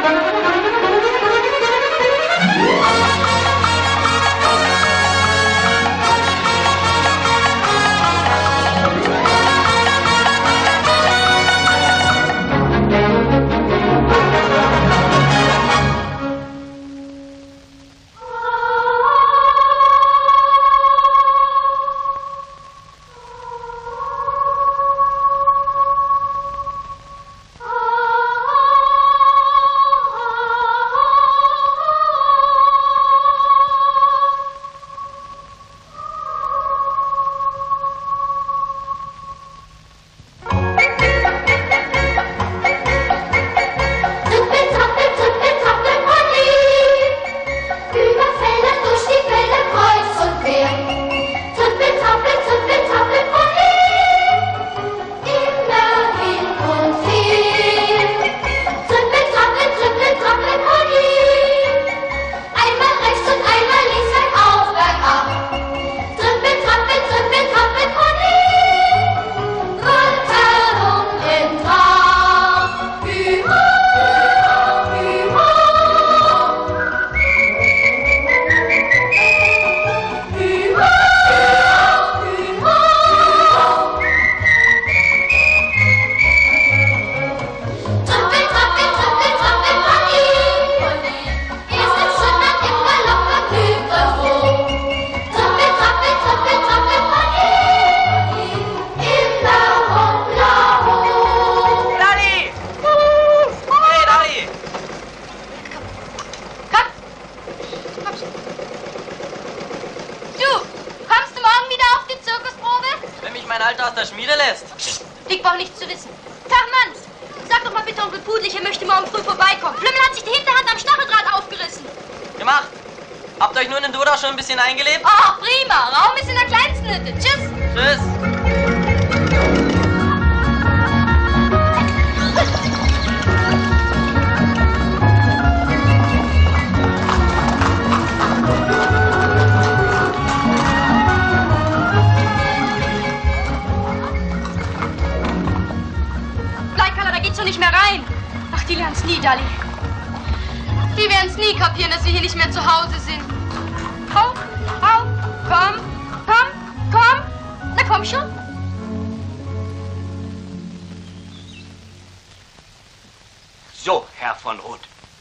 So, Herr von Roth,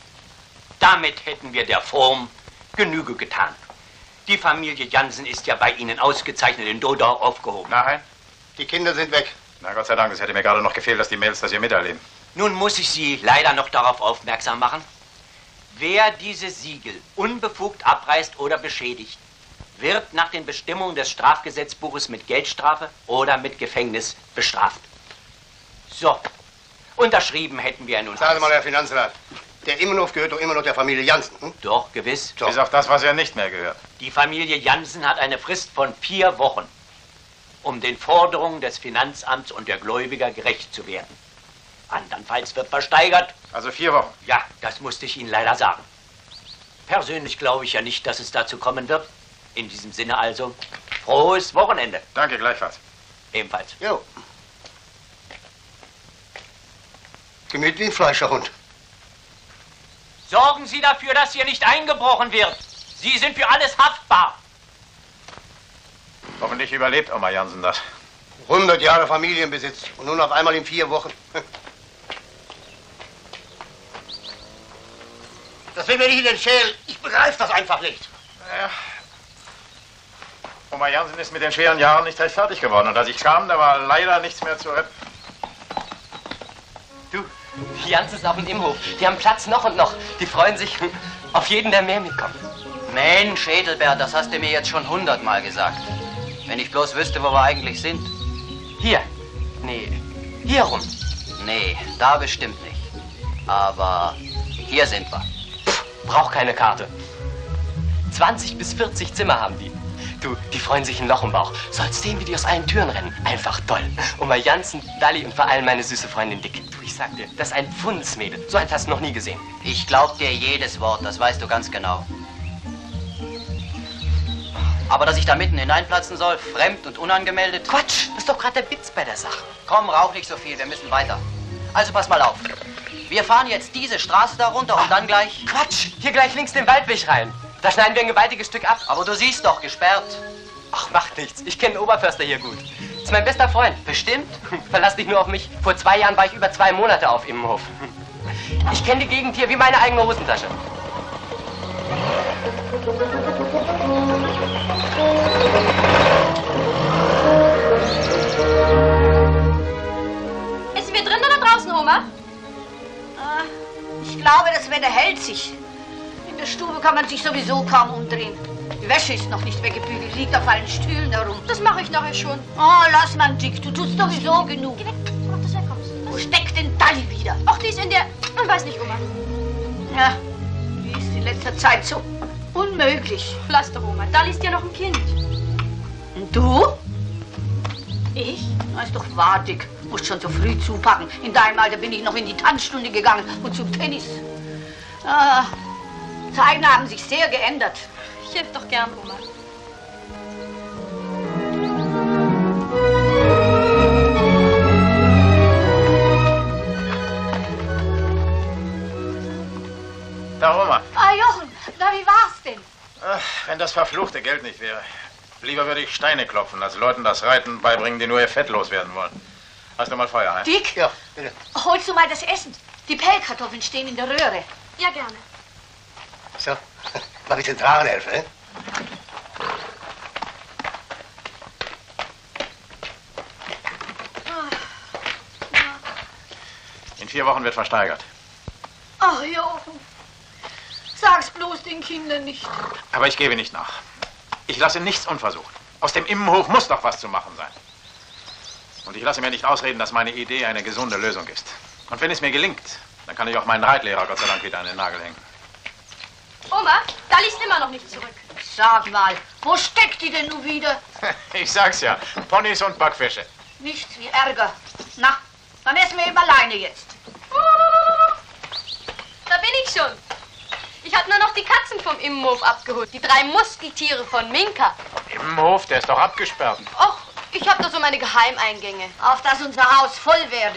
damit hätten wir der Form Genüge getan. Die Familie Jansen ist ja bei Ihnen ausgezeichnet in Dodau aufgehoben. Nein, die Kinder sind weg. Na Gott sei Dank, es hätte mir gerade noch gefehlt, dass die Mädels das hier miterleben. Nun muss ich Sie leider noch darauf aufmerksam machen, wer diese Siegel unbefugt abreißt oder beschädigt, wird nach den Bestimmungen des Strafgesetzbuches mit Geldstrafe oder mit Gefängnis bestraft. So, unterschrieben hätten wir nun. Sagen Sie mal, Herr Finanzrat, der Immenhof gehört doch immer noch der Familie Jansen, hm? Doch, gewiss. Bis auf das, was er nicht mehr gehört. Die Familie Jansen hat eine Frist von 4 Wochen, um den Forderungen des Finanzamts und der Gläubiger gerecht zu werden. Andernfalls wird versteigert. Also 4 Wochen? Ja, das musste ich Ihnen leider sagen. Persönlich glaube ich ja nicht, dass es dazu kommen wird. In diesem Sinne also, frohes Wochenende. Danke, gleichfalls. Ebenfalls. Jo. Gemüt wie ein Fleischerhund. Sorgen Sie dafür, dass hier nicht eingebrochen wird. Sie sind für alles haftbar. Hoffentlich überlebt Oma Jansen das. 100 Jahre Familienbesitz und nun auf einmal in 4 Wochen. Das will mir nicht in den Schädel. Ich begreife das einfach nicht. Ja. Oma Jansen ist mit den schweren Jahren nicht recht fertig geworden. Und als ich kam, da war leider nichts mehr zu retten. Du, die Jansen ist auf dem Immenhof. Die haben Platz noch und noch. Die freuen sich auf jeden, der mehr mitkommt. Mensch, Edelbert, das hast du mir jetzt schon 100-mal gesagt. Wenn ich bloß wüsste, wo wir eigentlich sind. Hier. Nee, hier rum. Nee, da bestimmt nicht. Aber hier sind wir. Pff, brauch keine Karte. 20 bis 40 Zimmer haben die. Du, die freuen sich ein Loch im Bauch. Sollst sehen, wie die aus allen Türen rennen. Einfach toll. Und bei Jansen, Dalli und vor allem meine süße Freundin Dick. Du, ich sag dir, das ist ein Pfundsmädel. So eins hast du noch nie gesehen. Ich glaub dir jedes Wort, das weißt du ganz genau. Aber dass ich da mitten hineinplatzen soll, fremd und unangemeldet? Quatsch, das ist doch gerade der Witz bei der Sache. Komm, rauch nicht so viel, wir müssen weiter. Also pass mal auf. Wir fahren jetzt diese Straße da runter und dann gleich... Quatsch, hier gleich links den Waldweg rein. Da schneiden wir ein gewaltiges Stück ab. Aber du siehst doch, gesperrt. Ach, macht nichts. Ich kenne den Oberförster hier gut. Ist mein bester Freund. Bestimmt? Verlass dich nur auf mich. Vor 2 Jahren war ich über 2 Monate auf Immenhof. Ich kenne die Gegend hier wie meine eigene Hosentasche. Sind wir drin oder draußen, Oma? Ich glaube, das Wetter hält sich. In der Stube kann man sich sowieso kaum umdrehen. Die Wäsche ist noch nicht weggebügelt, liegt auf allen Stühlen herum. Das mache ich nachher schon. Oh, lass mal, Dick, du tust sowieso genug. Geh weg, mach, dass du herkommst. Wo steckt denn Dalli wieder? Ach, die ist in der... Ich weiß nicht, Oma. Ja, die ist in letzter Zeit so unmöglich. Pflaster, Oma. Da liest ja noch ein Kind. Und du? Ich? Das ist doch wahr, Dick. Musst schon so früh zupacken. In deinem Alter bin ich noch in die Tanzstunde gegangen und zum Tennis. Zeiten haben sich sehr geändert. Ich helfe doch gern, Oma. Da, Oma. Ah, Jochen, na, wie war's denn? Ach, wenn das verfluchte Geld nicht wäre. Lieber würde ich Steine klopfen, als Leuten das Reiten beibringen, die nur ihr Fett loswerden wollen. Hast du mal Feuer, hein? Dick? Ja, bitte. Holst du mal das Essen? Die Pellkartoffeln stehen in der Röhre. Ja, gerne. So, mach ich den Tragen helfen, eh? In 4 Wochen wird versteigert. Ach, Jochen. Sag's bloß den Kindern nicht. Aber ich gebe nicht nach. Ich lasse nichts unversucht. Aus dem Immenhof muss doch was zu machen sein. Und ich lasse mir nicht ausreden, dass meine Idee eine gesunde Lösung ist. Und wenn es mir gelingt, dann kann ich auch meinen Reitlehrer Gott sei Dank wieder an den Nagel hängen. Oma, da liest immer noch nicht zurück. Sag mal, wo steckt die denn nun wieder? Ich sag's ja, Ponys und Backfische. Nichts wie Ärger. Na, dann essen wir eben alleine jetzt. Da bin ich schon. Ich habe nur noch die Katzen vom Immenhof abgeholt. Die 3 Muskeltiere von Minka. Immenhof, der ist doch abgesperrt. Och, ich habe da so meine Geheimeingänge. Auf dass unser Haus voll werde.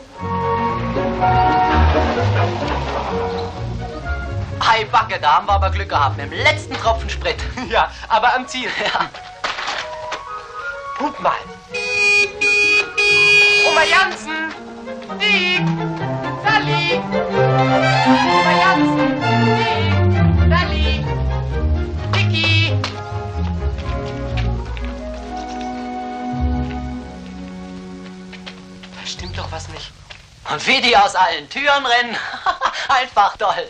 Ei, Backe, da haben wir aber Glück gehabt. Mit dem letzten Tropfen Sprit. Ja, aber am Ziel. Ja. Hup mal. Oma Jansen! Dick! Dalli! Oma Jansen! Dick! Dalli! Dicky! Da stimmt doch was nicht. Und wie die aus allen Türen rennen. Einfach toll.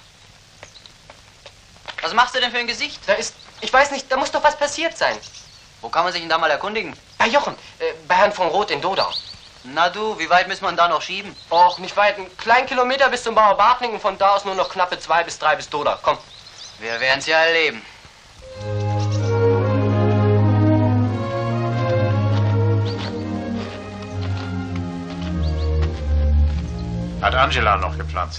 Was machst du denn für ein Gesicht? Da ist, ich weiß nicht, da muss doch was passiert sein. Wo kann man sich denn da mal erkundigen? Bei Jochen, bei Herrn von Roth in Dodau. Na du, wie weit müssen wir da noch schieben? Och, nicht weit, einen kleinen Kilometer bis zum Bauer Bartling und von da aus nur noch knappe 2 bis 3 bis Dodau. Komm. Wir werden's ja erleben. Hat Angela noch gepflanzt?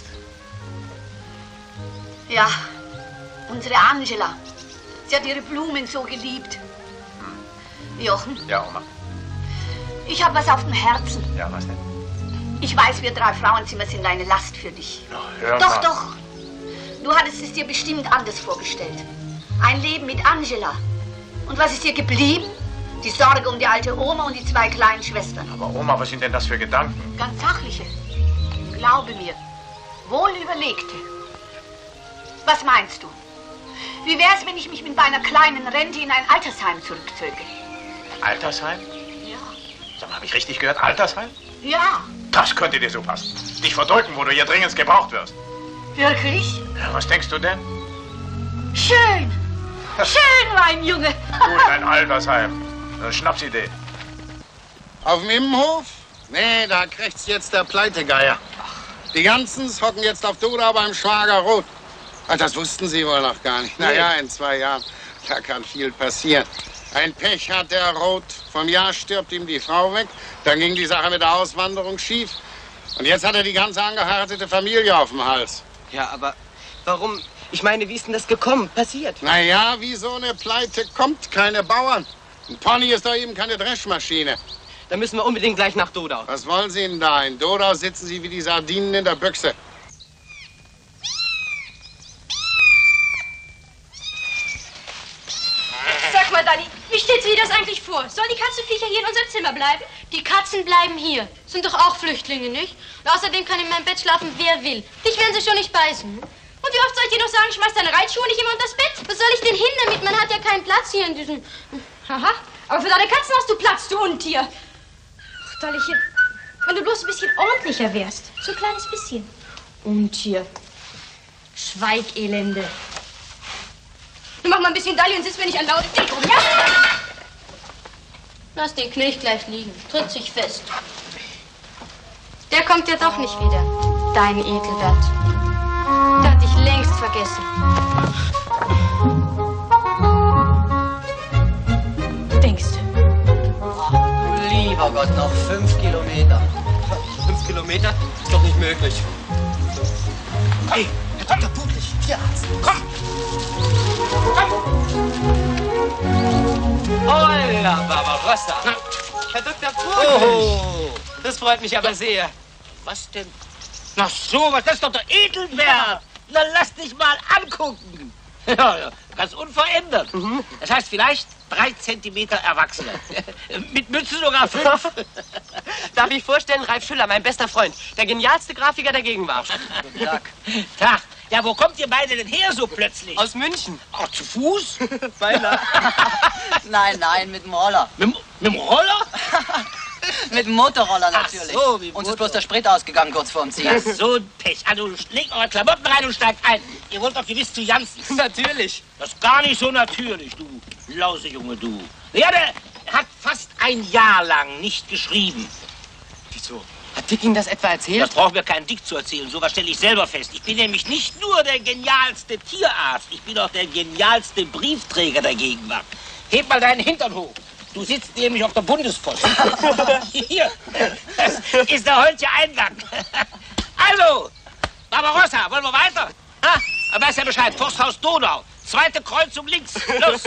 Ja, unsere Angela. Sie hat ihre Blumen so geliebt. Jochen, Ja, Oma. ich habe was auf dem Herzen. Ja, was denn? Ich weiß, wir 3 Frauenzimmer sind eine Last für dich. Na, hör Doch, mal. doch. Du hattest es dir bestimmt anders vorgestellt. Ein Leben mit Angela. Und was ist dir geblieben? Die Sorge um die alte Oma und die 2 kleinen Schwestern. Aber Oma, was sind denn das für Gedanken? Ganz sachliche. Glaube mir. Wohl überlegte. Was meinst du? Wie wär's, wenn ich mich mit meiner kleinen Rente in ein Altersheim zurückzöge? Altersheim? Ja. Sag mal, habe ich richtig gehört? Altersheim? Ja. Das könnte dir so passen. Dich verdrücken, wo du hier dringend gebraucht wirst. Wirklich? Ja, was denkst du denn? Schön. Schön, mein Junge. Gut, ein Altersheim. Eine Schnapsidee. Auf dem Immenhof? Nee, da kriegt's jetzt der Pleitegeier. Die Ganzens hocken jetzt auf Dodau beim Schwager Roth. Ach, das wussten Sie wohl noch gar nicht. Naja, in 2 Jahren, da kann viel passieren. Ein Pech hat der Roth. Vom Jahr stirbt ihm die Frau weg. Dann ging die Sache mit der Auswanderung schief. Und jetzt hat er die ganze angeheiratete Familie auf dem Hals. Ja, aber warum? Ich meine, wie ist denn das gekommen? Passiert? Naja, wie so eine Pleite kommt, keine Bauern. Ein Pony ist doch eben keine Dreschmaschine. dann müssen wir unbedingt gleich nach Dodau. Was wollen Sie denn da? In Dodau sitzen Sie wie die Sardinen in der Büchse. Sag mal, Dali, wie steht's dir das eigentlich vor? Sollen die Katzenviecher hier in unserem Zimmer bleiben? Die Katzen bleiben hier. Sind doch auch Flüchtlinge, nicht? Und außerdem kann in meinem Bett schlafen, wer will. Dich werden sie schon nicht beißen. Und wie oft soll ich dir noch sagen, schmeiß deine Reitschuhe nicht immer unter das Bett? Was soll ich denn hin damit? Man hat ja keinen Platz hier in diesem... Haha, aber für deine Katzen hast du Platz, du Untier. Ach, Dollychen, wenn du bloß ein bisschen ordentlicher wärst. So ein kleines bisschen. Untier. Schweig, Elende. Du mach mal ein bisschen Dalli und sitz mir nicht an laute Deko, ja? Lass den Knilch gleich liegen. Tritt sich fest. Der kommt ja doch nicht wieder, dein Ekelbert. Der hat dich längst vergessen. Denkst du? Lieber Gott, noch 5 Kilometer. 5 Kilometer? Ist doch nicht möglich. Hey, Herr Dr. Pudlich, Tierarzt. Komm! Holla, Barbarossa. Herr Dr. Pudlich. Oh. Das freut mich aber sehr. Was denn? Na so, was ist doch der Edelbert? Na, lass dich mal angucken. Ja, ganz unverändert. Das heißt vielleicht 3 Zentimeter Erwachsene. Mit Mütze sogar 5. Darf ich vorstellen, Ralf Schüller, mein bester Freund, der genialste Grafiker der Gegenwart. Guten Tag. Tag. Ja, wo kommt ihr beide denn her so plötzlich? Aus München. Ach, zu Fuß? Beinahe. Nein, mit dem Roller. Mit dem Roller? Mit dem Motorroller natürlich. Ach so, wie Uns ist bloß der Sprit ausgegangen kurz vorm Ziel. Ja, so ein Pech. Also legt eure Klamotten rein und steigt ein. Ihr wollt doch gewiss zu Janssens. Natürlich. Das ist gar nicht so natürlich, du Lausejunge, du. Ja, der hat fast ein Jahr lang nicht geschrieben. Wieso? Hat Dick Ihnen das etwa erzählt? Das braucht mir kein Dick zu erzählen. Sowas stelle ich selber fest. Ich bin nämlich nicht nur der genialste Tierarzt. Ich bin auch der genialste Briefträger der Gegenwart. Heb mal deinen Hintern hoch. Du sitzt nämlich auf der Bundespost. Hier, das ist der Holzsche Eingang. Also, Barbarossa, wollen wir weiter? Ha? Aber weiß ja Bescheid, Forsthaus Donau. 2. Kreuzung links. Los.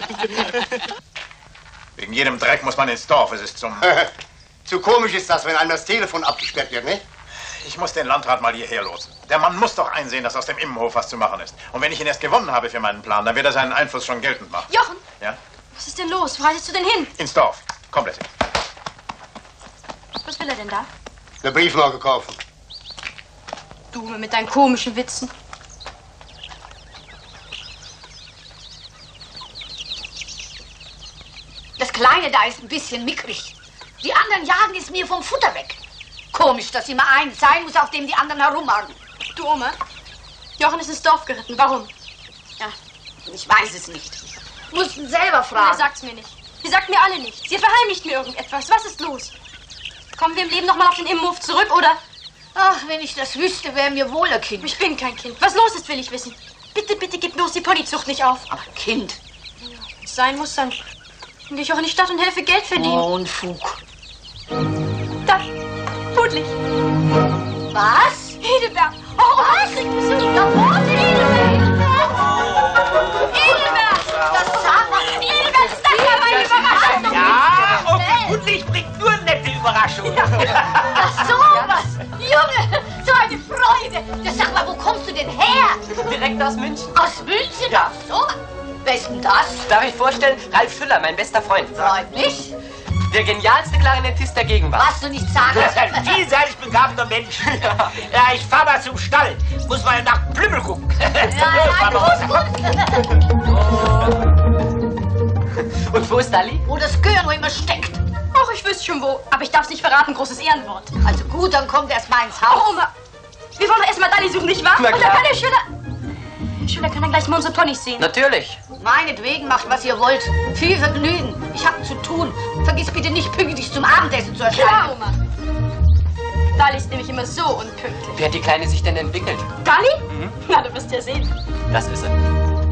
Wegen jedem Dreck muss man ins Dorf. Es ist zum... Zu komisch ist das, wenn einem das Telefon abgesperrt wird, ne? Ich muss den Landrat mal hierher losen. Der Mann muss doch einsehen, dass aus dem Immenhof was zu machen ist. Und wenn ich ihn erst gewonnen habe für meinen Plan, dann wird er seinen Einfluss schon geltend machen. Jochen! Ja? Was ist denn los? Wo reitest du denn hin? Ins Dorf. Komplett. Was will er denn da? Eine Briefmarke kaufen. Du mit deinen komischen Witzen. Das Kleine da ist ein bisschen mickrig. Die anderen jagen es mir vom Futter weg. Komisch, dass immer eins sein muss, auf dem die anderen herummachen. Du, Oma, Jochen ist ins Dorf geritten. Warum? Ja, ich weiß es nicht. Mussten selber Er fragen. sagt's mir nicht. Sie sagt mir alle nichts. Sie verheimlicht mir irgendetwas. Was ist los? Kommen wir im Leben noch mal auf den Immenhof zurück, oder? Ach, wenn ich das wüsste, wäre mir wohl ein Kind. Ich bin kein Kind. Was los ist, will ich wissen. Bitte, bitte, gib bloß die Ponyzucht nicht auf. Aber Kind. Es sein muss, dann gehe ich auch in die Stadt und helfe Geld verdienen. Oh, Unfug. Da, Pudlich. Was? Edelbert. Oh, was? Kriegt Besuch. Ja, warte, Edelbert. Edelbert, das sag mal. Edelbert, ist das aber eine Überraschung. Ja, Onkel Pudlich bringt nur nette Überraschungen. Ach, sowas. Junge, so eine Freude. Das sag mal, wo kommst du denn her? Direkt aus München. Aus München? Ja. So. Wer ist denn das? Darf ich vorstellen, Ralf Schüller, mein bester Freund. Freut mich. Der genialste Klarinettist der Gegenwart. Was du nicht sagen. Das ist ein vielseitig begabter Mensch. Ja, ich fahr mal zum Stall. Muss mal nach Plümmel gucken. Ja, Und wo ist Dalli? wo das Gehör nur immer steckt. Ach, ich wüsste schon wo. Aber ich darf es nicht verraten. Großes Ehrenwort. Also gut, dann kommt erst mal ins Oh, Haus. Oma, wir wollen doch erst mal Dalli suchen, nicht wahr? Na Und dann klar. kann der Schüler... Der Schüler kann dann gleich mal unsere Ponys sehen. Natürlich. Meinetwegen macht, was ihr wollt. Viel Vergnügen. Ich hab zu tun. Vergiss bitte nicht, pünktlich zum Abendessen zu erscheinen. Klar, Oma. Dalli ist nämlich immer so unpünktlich. Wie hat die Kleine sich denn entwickelt? Dalli? Na, du wirst ja sehen. Das ist er.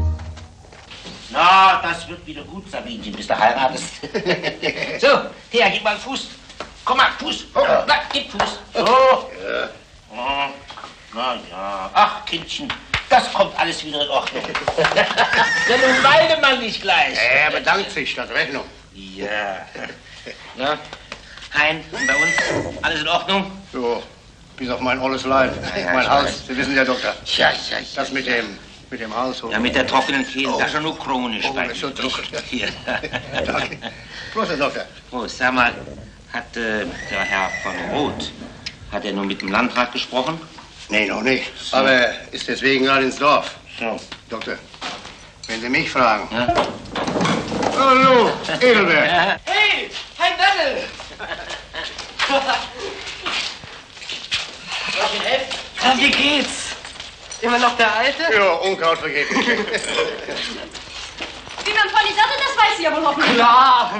Na, das wird wieder gut, Sabinchen, bis du heiratest. So, her, gib mal einen Fuß. Komm mal, Fuß. Na, gib Fuß. So. Ja. Na ja. Ach, Kindchen, das kommt alles wieder in Ordnung. Ja, nun weine man nicht gleich. Er bedankt sich, das Rechnung. Ja. Na, Hein, bei uns alles in Ordnung? Jo, bis auf mein olles Leid. Ja, mein ich Hals, weiß. Sie wissen ja, Doktor. Ja. Das mit dem Hals. Ja, mit der trockenen Kehle, Oh. das ist ja nur chronisch Oh, bei ist so Ihnen, trocken. nicht? Hier. Danke. Prost, Herr Doktor. Oh, sag mal, hat der Herr von Roth, hat er nur mit dem Landrat gesprochen? Nee, noch nicht. Aber er ist deswegen gerade ins Dorf. So. Doktor, wenn Sie mich fragen. Ja? Hallo, Edelberg. Hey, Hein Dödel! Soll ich Ihnen helfen? Ja, wie geht's? Immer noch der Alte? Ja, Unkraut vergeht nicht. Wie man Pony sattelt, das weiß ich ja wohl hoffentlich. Klar!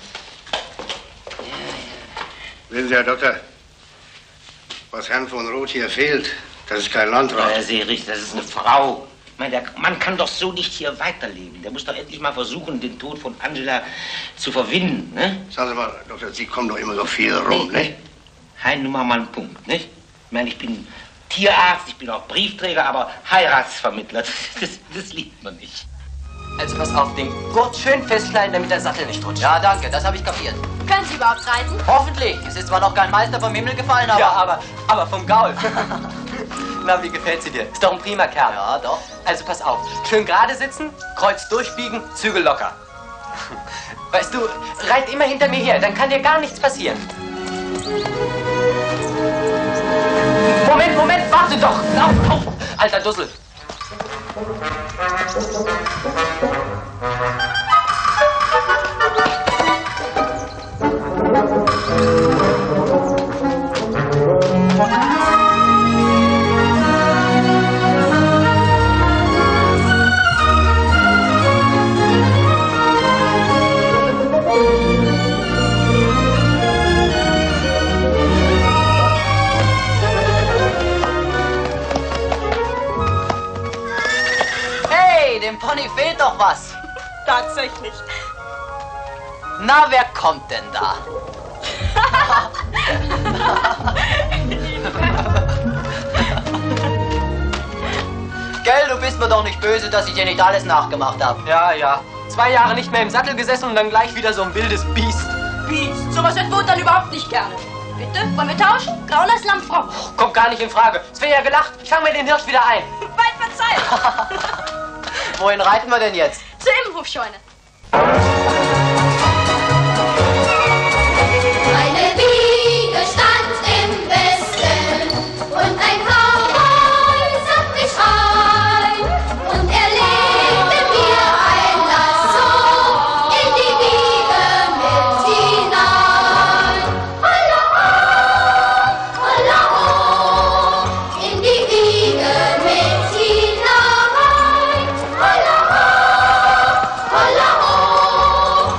Wissen Sie, Herr Doktor, was Herrn von Roth hier fehlt, das ist kein Landrat. Ja, Sie richtig, das ist eine Frau. Ich meine, der Mann kann doch so nicht hier weiterleben. Der muss doch endlich mal versuchen, den Tod von Angela zu verwinden, ne? Sagen Sie mal, Doktor, Sie kommen doch immer so viel rum, ne? Hein, nun mal einen Punkt, nicht? Ich meine, ich bin Tierarzt, ich bin auch Briefträger, aber Heiratsvermittler, das liebt man nicht. Also pass auf, den Gurt schön festschneiden, damit der Sattel nicht rutscht. Ja, danke, das habe ich kapiert. Können Sie überhaupt reiten? Hoffentlich. Es ist zwar noch kein Meister vom Himmel gefallen, aber... Ja, aber vom Gaul. Na, wie gefällt sie dir? Ist doch ein prima Kerl. Ja, doch. Also pass auf, schön gerade sitzen, Kreuz durchbiegen, Zügel locker. Weißt du, reit immer hinter mir her, dann kann dir gar nichts passieren. Moment, warte doch! Auf, alter Dussel! Dem Pony fehlt doch was. Tatsächlich. Na, wer kommt denn da? Gell, du bist mir doch nicht böse, dass ich dir nicht alles nachgemacht habe. Ja. 2 Jahre nicht mehr im Sattel gesessen und dann gleich wieder so ein wildes Biest. Biest? Sowas hat Wood dann überhaupt nicht gerne. Bitte? Wollen wir tauschen? Graunes Lamm fromm. Kommt gar nicht in Frage. Es wäre ja gelacht. Ich fange mir den Hirsch wieder ein. Weit verzeiht. Wohin reiten wir denn jetzt? Zur Immenhofscheune. Eine Wiege stand im Westen und ein Cowboy sang mich ein und er legte mir ein Lasso in die Wiege mit hinein. Holla ho, in die Wiege mit hinein. Holla ho,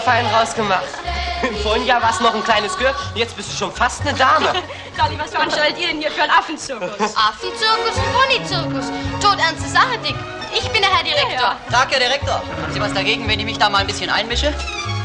fein rausgemacht. Im vorigen Jahr warst du noch ein kleines Gör, jetzt bist du schon fast eine Dame. Dolly, was veranstaltet ihr denn hier für einen Affenzirkus? Affenzirkus und Ponizirkus. Todernste Sache, Dick. Ich bin der Herr Direktor. Tag, Herr Direktor. Haben Sie was dagegen, wenn ich mich da mal ein bisschen einmische?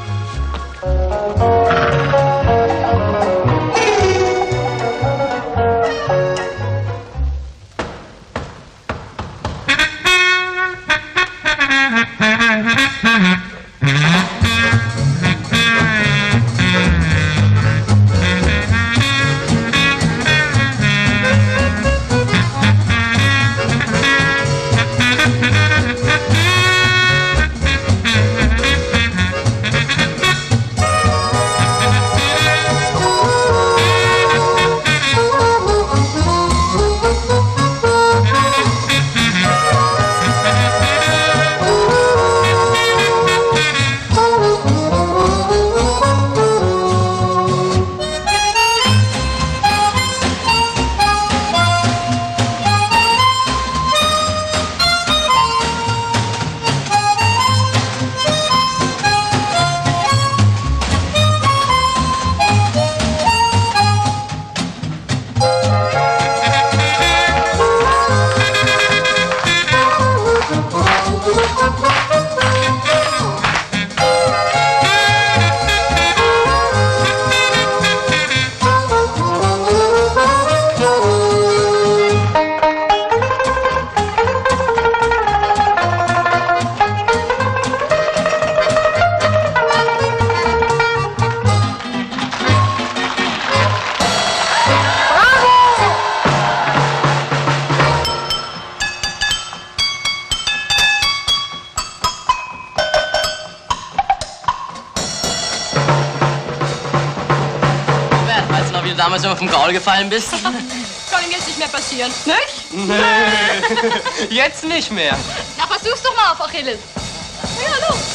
Damals auf den Gaul gefallen bist? Kann ihm jetzt nicht mehr passieren, nicht? Nee, jetzt nicht mehr. Na, versuch's doch mal auf Achilles. Ja, los.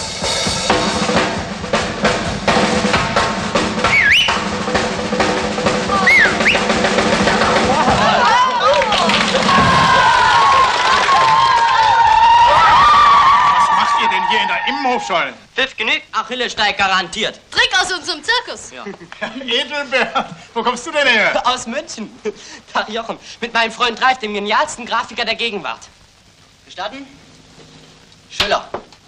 Was macht ihr denn hier in der Immenhofscheune? Pfiff genügt, Achilles steigt garantiert. Trick aus unserem Zirkus. Ja. Edelbert, wo kommst du denn her? Aus München. Tag Jochen, mit meinem Freund Reif, dem genialsten Grafiker der Gegenwart. Gestatten? Schüller.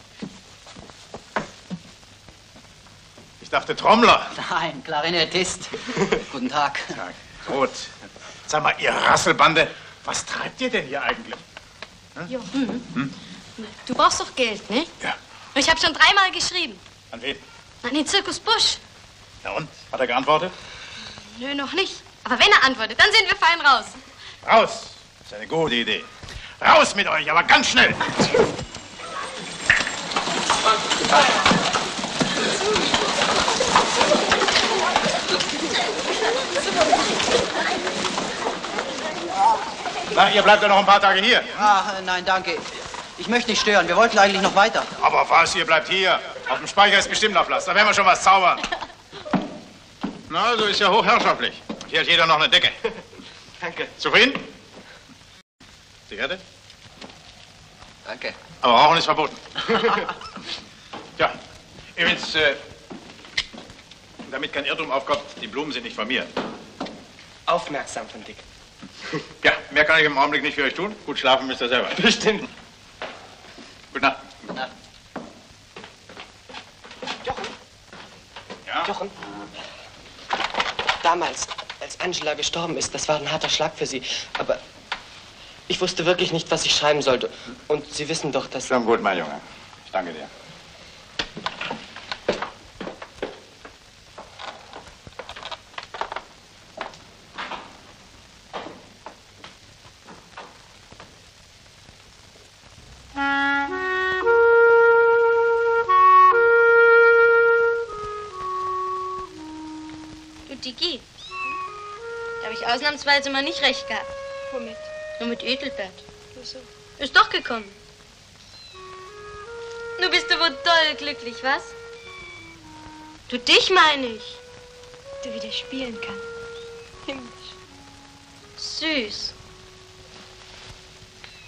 Ich dachte Trommler. Nein, Klarinettist. Guten Tag. Tag. Gut. Sag mal, ihr Rasselbande, was treibt ihr denn hier eigentlich? Jochen, du brauchst doch Geld, ne? Ja. Ich habe schon 3-mal geschrieben. An wen? An den Zirkus Busch. Na und? Hat er geantwortet? Nö, noch nicht. Aber wenn er antwortet, dann sind wir fein raus. Raus! Das ist eine gute Idee. Raus mit euch, aber ganz schnell! Na, ihr bleibt ja noch ein paar Tage hier. Ach, nein, danke. Ich möchte nicht stören. Wir wollten eigentlich noch weiter. Aber was, ihr bleibt hier. Auf dem Speicher ist bestimmt noch Platz. Da werden wir schon was zaubern. Na, so ist ja hochherrschaftlich. Und hier hat jeder noch eine Decke. Danke. Zufrieden? Zigarette? Danke. Aber Rauchen ist verboten. Tja, übrigens, damit kein Irrtum aufkommt, die Blumen sind nicht von mir. Aufmerksam von Dick. Ja, mehr kann ich im Augenblick nicht für euch tun. Gut schlafen müsst ihr selber. Bestimmt. Gute Nacht. Gute Nacht. Jochen. Ja? Jochen. Damals, als Angela gestorben ist, das war ein harter Schlag für Sie. Aber ich wusste wirklich nicht, was ich schreiben sollte. Und Sie wissen doch, dass... Schon gut, mein Junge. Ich danke dir. Dickie, da habe ich ausnahmsweise mal nicht recht gehabt. Womit? Nur mit Edelbert. Wieso? Ist doch gekommen. Du bist du wohl doll glücklich, was? Du, dich meine ich. Du wieder spielen kann. Himmlisch. Süß.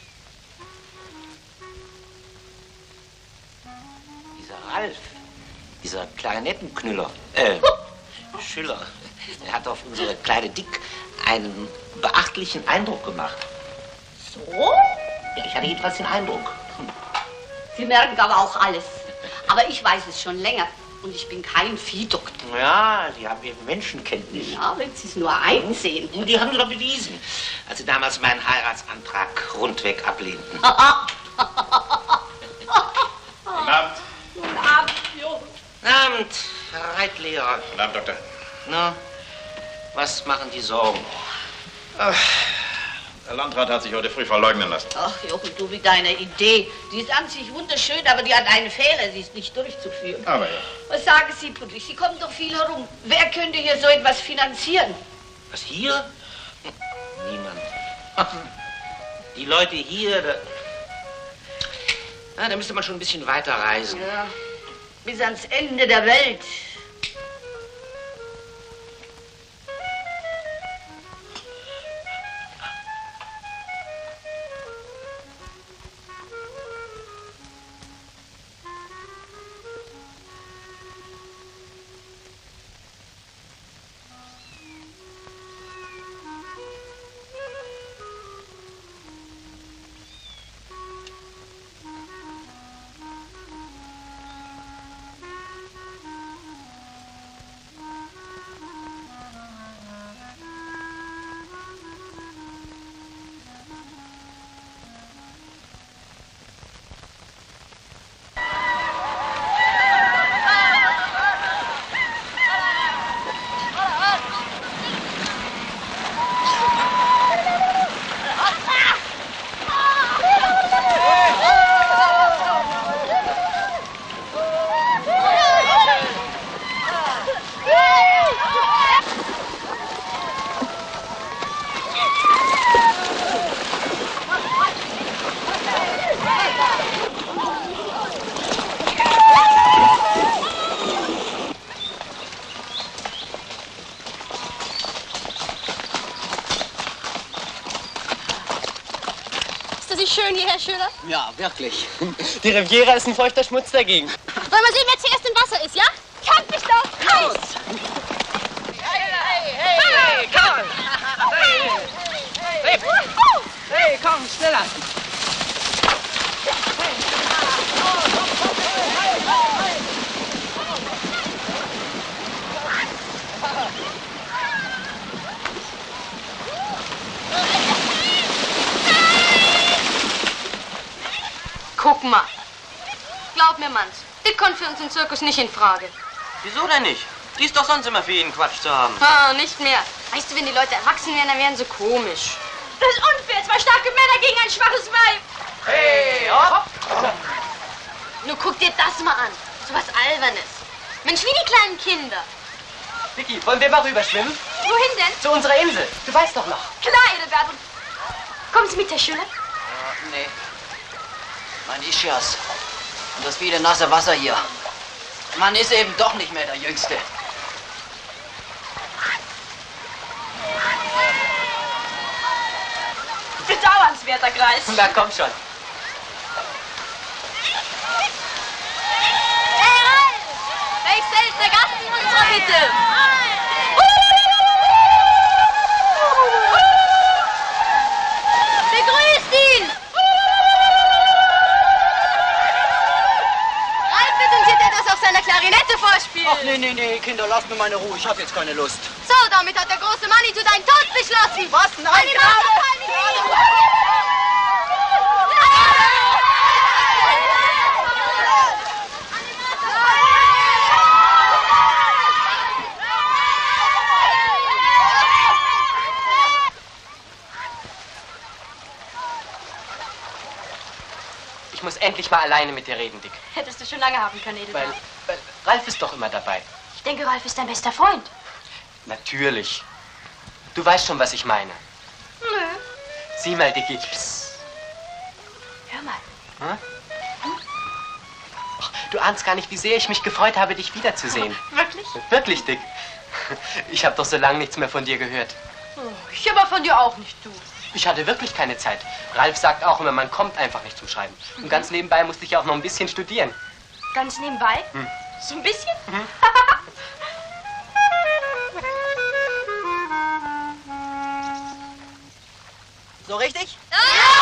Dieser Ralf, Dieser Klarinettenknüller, Schüller, er hat auf unsere kleine Dick einen beachtlichen Eindruck gemacht. So? Ja, ich hatte jedenfalls den Eindruck. Sie merken aber auch alles. Aber ich weiß es schon länger. Und ich bin kein Viehdoktor. Ja, Sie haben eben Menschenkenntnis. Ja, wenn Sie es nur einsehen. Und die haben Sie doch bewiesen, als Sie damals meinen Heiratsantrag rundweg ablehnten. Guten Abend. Guten Abend, Jungs. Guten Abend, Herr Reitlehrer. Guten Abend, Doktor. Na, was machen die Sorgen? Ach, der Landrat hat sich heute früh verleugnen lassen. Ach, Jochen, du mit deiner Idee. Die ist an sich wunderschön, aber die hat einen Fehler. Sie ist nicht durchzuführen. Aber ja. Was sagen Sie, Pudlich? Sie kommen doch viel herum. Wer könnte hier so etwas finanzieren? Was, hier? Niemand. Die Leute hier, da müsste man schon ein bisschen weiter reisen. Ja, bis ans Ende der Welt. Ja, wirklich. Die Riviera ist ein feuchter Schmutz dagegen. Wollen wir sehen, wer zuerst im Wasser ist, ja? Kämpf mich doch! Raus! Hey, komm! Hey, komm, schneller! Guck mal. Glaub mir, Manns, Dick kommt für uns im Zirkus nicht in Frage. Wieso denn nicht? Die ist doch sonst immer für jeden Quatsch zu haben. Ah, nicht mehr. Weißt du, wenn die Leute erwachsen werden, dann werden sie komisch. Das ist unfair. Zwei starke Männer gegen ein schwaches Weib. Hey, hopp! Nur guck dir das mal an. So was Albernes. Mensch, wie die kleinen Kinder. Vicky, wollen wir mal rüberschwimmen? Wohin denn? Zu unserer Insel. Du weißt doch noch. Klar, Edelbert. Kommen Sie mit, Herr Schüler? Nee. Mein Ischias. Und das viele nasse Wasser hier. Man ist eben doch nicht mehr der Jüngste. Bedauernswerter Kreis. Na komm schon. Hey, Ralf! Welch seltener Gast in unserer Mitte. Begrüßt ihn! Ralf wird uns jetzt etwas auf seiner Klarinette vorspielen. Ach, nee, Kinder, lasst mir meine Ruhe. Ich habe jetzt keine Lust. So, damit hat der große Manitou deinen Tod beschlossen. Was? Nein, Ich muss endlich mal alleine mit dir reden, Dick. Hättest du schon lange haben können, Edelbert. Weil Ralf ist doch immer dabei. Ich denke, Ralf ist dein bester Freund. Natürlich. Du weißt schon, was ich meine. Nö. Sieh mal, Dicky. Psst. Hör mal. Hm? Ach, du ahnst gar nicht, wie sehr ich mich gefreut habe, dich wiederzusehen. Wirklich? Wirklich, Dick. Ich habe doch so lange nichts mehr von dir gehört. Oh, ich aber von dir auch nicht, du. Ich hatte wirklich keine Zeit. Ralf sagt auch immer, man kommt einfach nicht zum Schreiben. Und ganz nebenbei musste ich auch noch ein bisschen studieren. Ganz nebenbei? So ein bisschen? So richtig? Ja!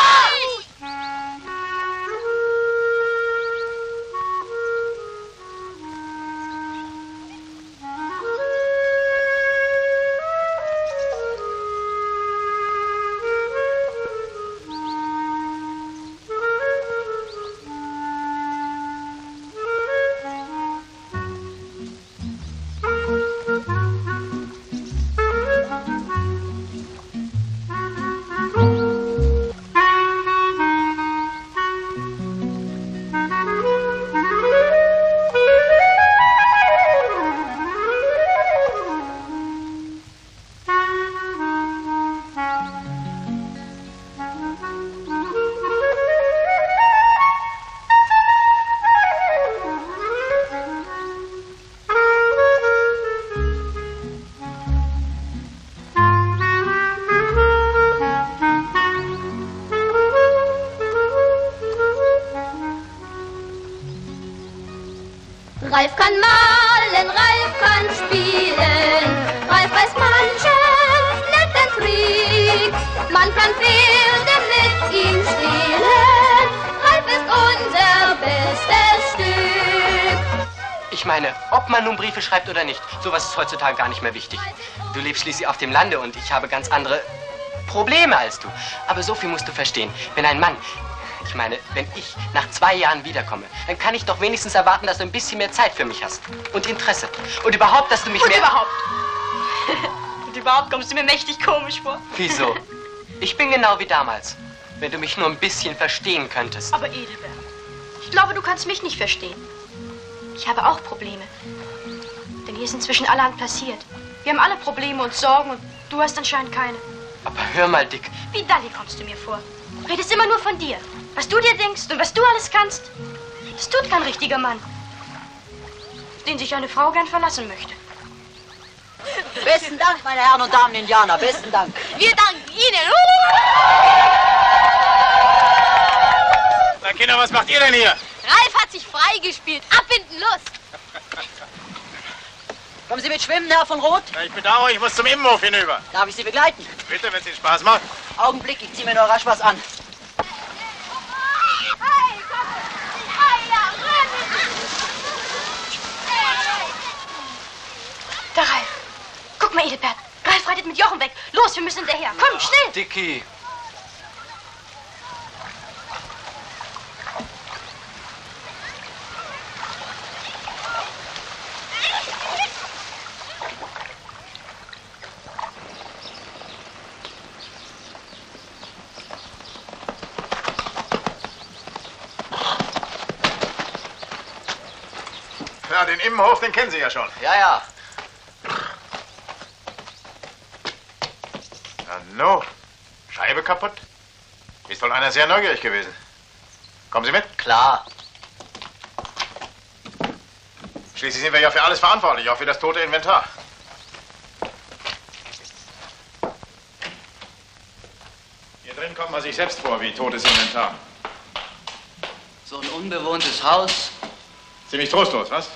Ralf kann malen, Ralf kann spielen, Ralf weiß manchen netten Trick. Man kann Pferde mit ihm stehlen, Ralf ist unser bestes Stück. Ich meine, ob man nun Briefe schreibt oder nicht, sowas ist heutzutage gar nicht mehr wichtig. Du lebst schließlich auf dem Lande und ich habe ganz andere Probleme als du. Aber so viel musst du verstehen, wenn ein Mann... Ich meine, wenn ich nach 2 Jahren wiederkomme, dann kann ich doch wenigstens erwarten, dass du ein bisschen mehr Zeit für mich hast. Und Interesse. Und überhaupt, dass du mich mehr... Und überhaupt kommst du mir mächtig komisch vor. Wieso? Ich bin genau wie damals. Wenn du mich nur ein bisschen verstehen könntest. Aber Edelbert, ich glaube, du kannst mich nicht verstehen. Ich habe auch Probleme. Denn hier ist inzwischen allerhand passiert. Wir haben alle Probleme und Sorgen und du hast anscheinend keine. Aber hör mal, Dick. Wie Dalli kommst du mir vor. Du redest immer nur von dir. Was du dir denkst und was du alles kannst. Das tut kein richtiger Mann. Den sich eine Frau gern verlassen möchte. Besten Dank, meine Herren und Damen Indianer. Besten Dank. Wir danken Ihnen. Na Kinder, was macht ihr denn hier? Ralf hat sich freigespielt. Abbinden, los. Kommen Sie mit schwimmen, Herr von Roth? Ich bedauere, ich muss zum Immenhof hinüber. Darf ich Sie begleiten? Bitte, wenn es Ihnen Spaß macht. Augenblick, ich ziehe mir nur rasch was an. Da Ralf. Guck mal, Edelbert. Ralf reitet mit Jochen weg. Los, wir müssen hinterher. Komm, schnell. Dicky. Ja, den Immenhof, den kennen Sie ja schon. Ja, ja. Na, no. Scheibe kaputt? Ist wohl einer sehr neugierig gewesen. Kommen Sie mit? Klar. Schließlich sind wir ja für alles verantwortlich, auch für das tote Inventar. Hier drin kommt man sich selbst vor wie totes Inventar. So ein unbewohntes Haus. Ziemlich trostlos, was?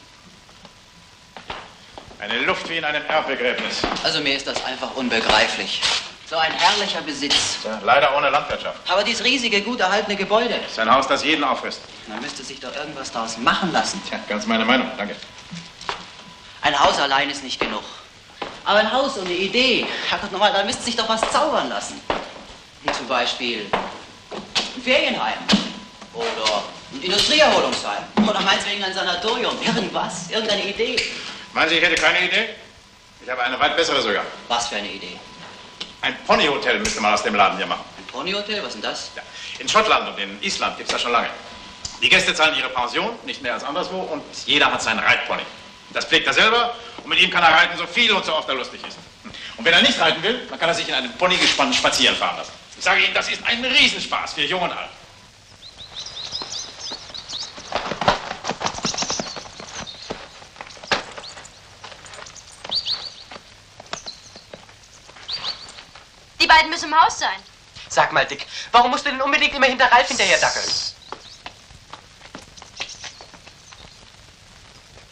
Eine Luft wie in einem Erbbegräbnis. Also mir ist das einfach unbegreiflich. So ein herrlicher Besitz. Ja, leider ohne Landwirtschaft. Aber dieses riesige, gut erhaltene Gebäude. Das ist ein Haus, das jeden auffrisst. Man müsste sich doch irgendwas daraus machen lassen. Tja, ganz meine Meinung. Danke. Ein Haus allein ist nicht genug. Aber ein Haus und eine Idee, Herrgott nochmal, da müsste sich doch was zaubern lassen. Wie zum Beispiel ein Ferienheim oder ein Industrieerholungsheim oder meinetwegen ein Sanatorium. Irgendwas, irgendeine Idee. Meinen Sie, ich hätte keine Idee? Ich habe eine weit bessere sogar. Was für eine Idee? Ein Ponyhotel müsste man aus dem Laden hier machen. Ein Ponyhotel? Was ist denn das? Ja. In Schottland und in Island gibt es das schon lange. Die Gäste zahlen ihre Pension, nicht mehr als anderswo, und jeder hat seinen Reitpony. Das pflegt er selber und mit ihm kann er reiten, so viel und so oft er lustig ist. Und wenn er nicht reiten will, dann kann er sich in einem Ponygespann spazieren fahren lassen. Ich sage Ihnen, das ist ein Riesenspaß für Jung und Alt. Die beiden müssen im Haus sein. Sag mal, Dick, warum musst du denn unbedingt immer hinter Ralf hinterher dackeln?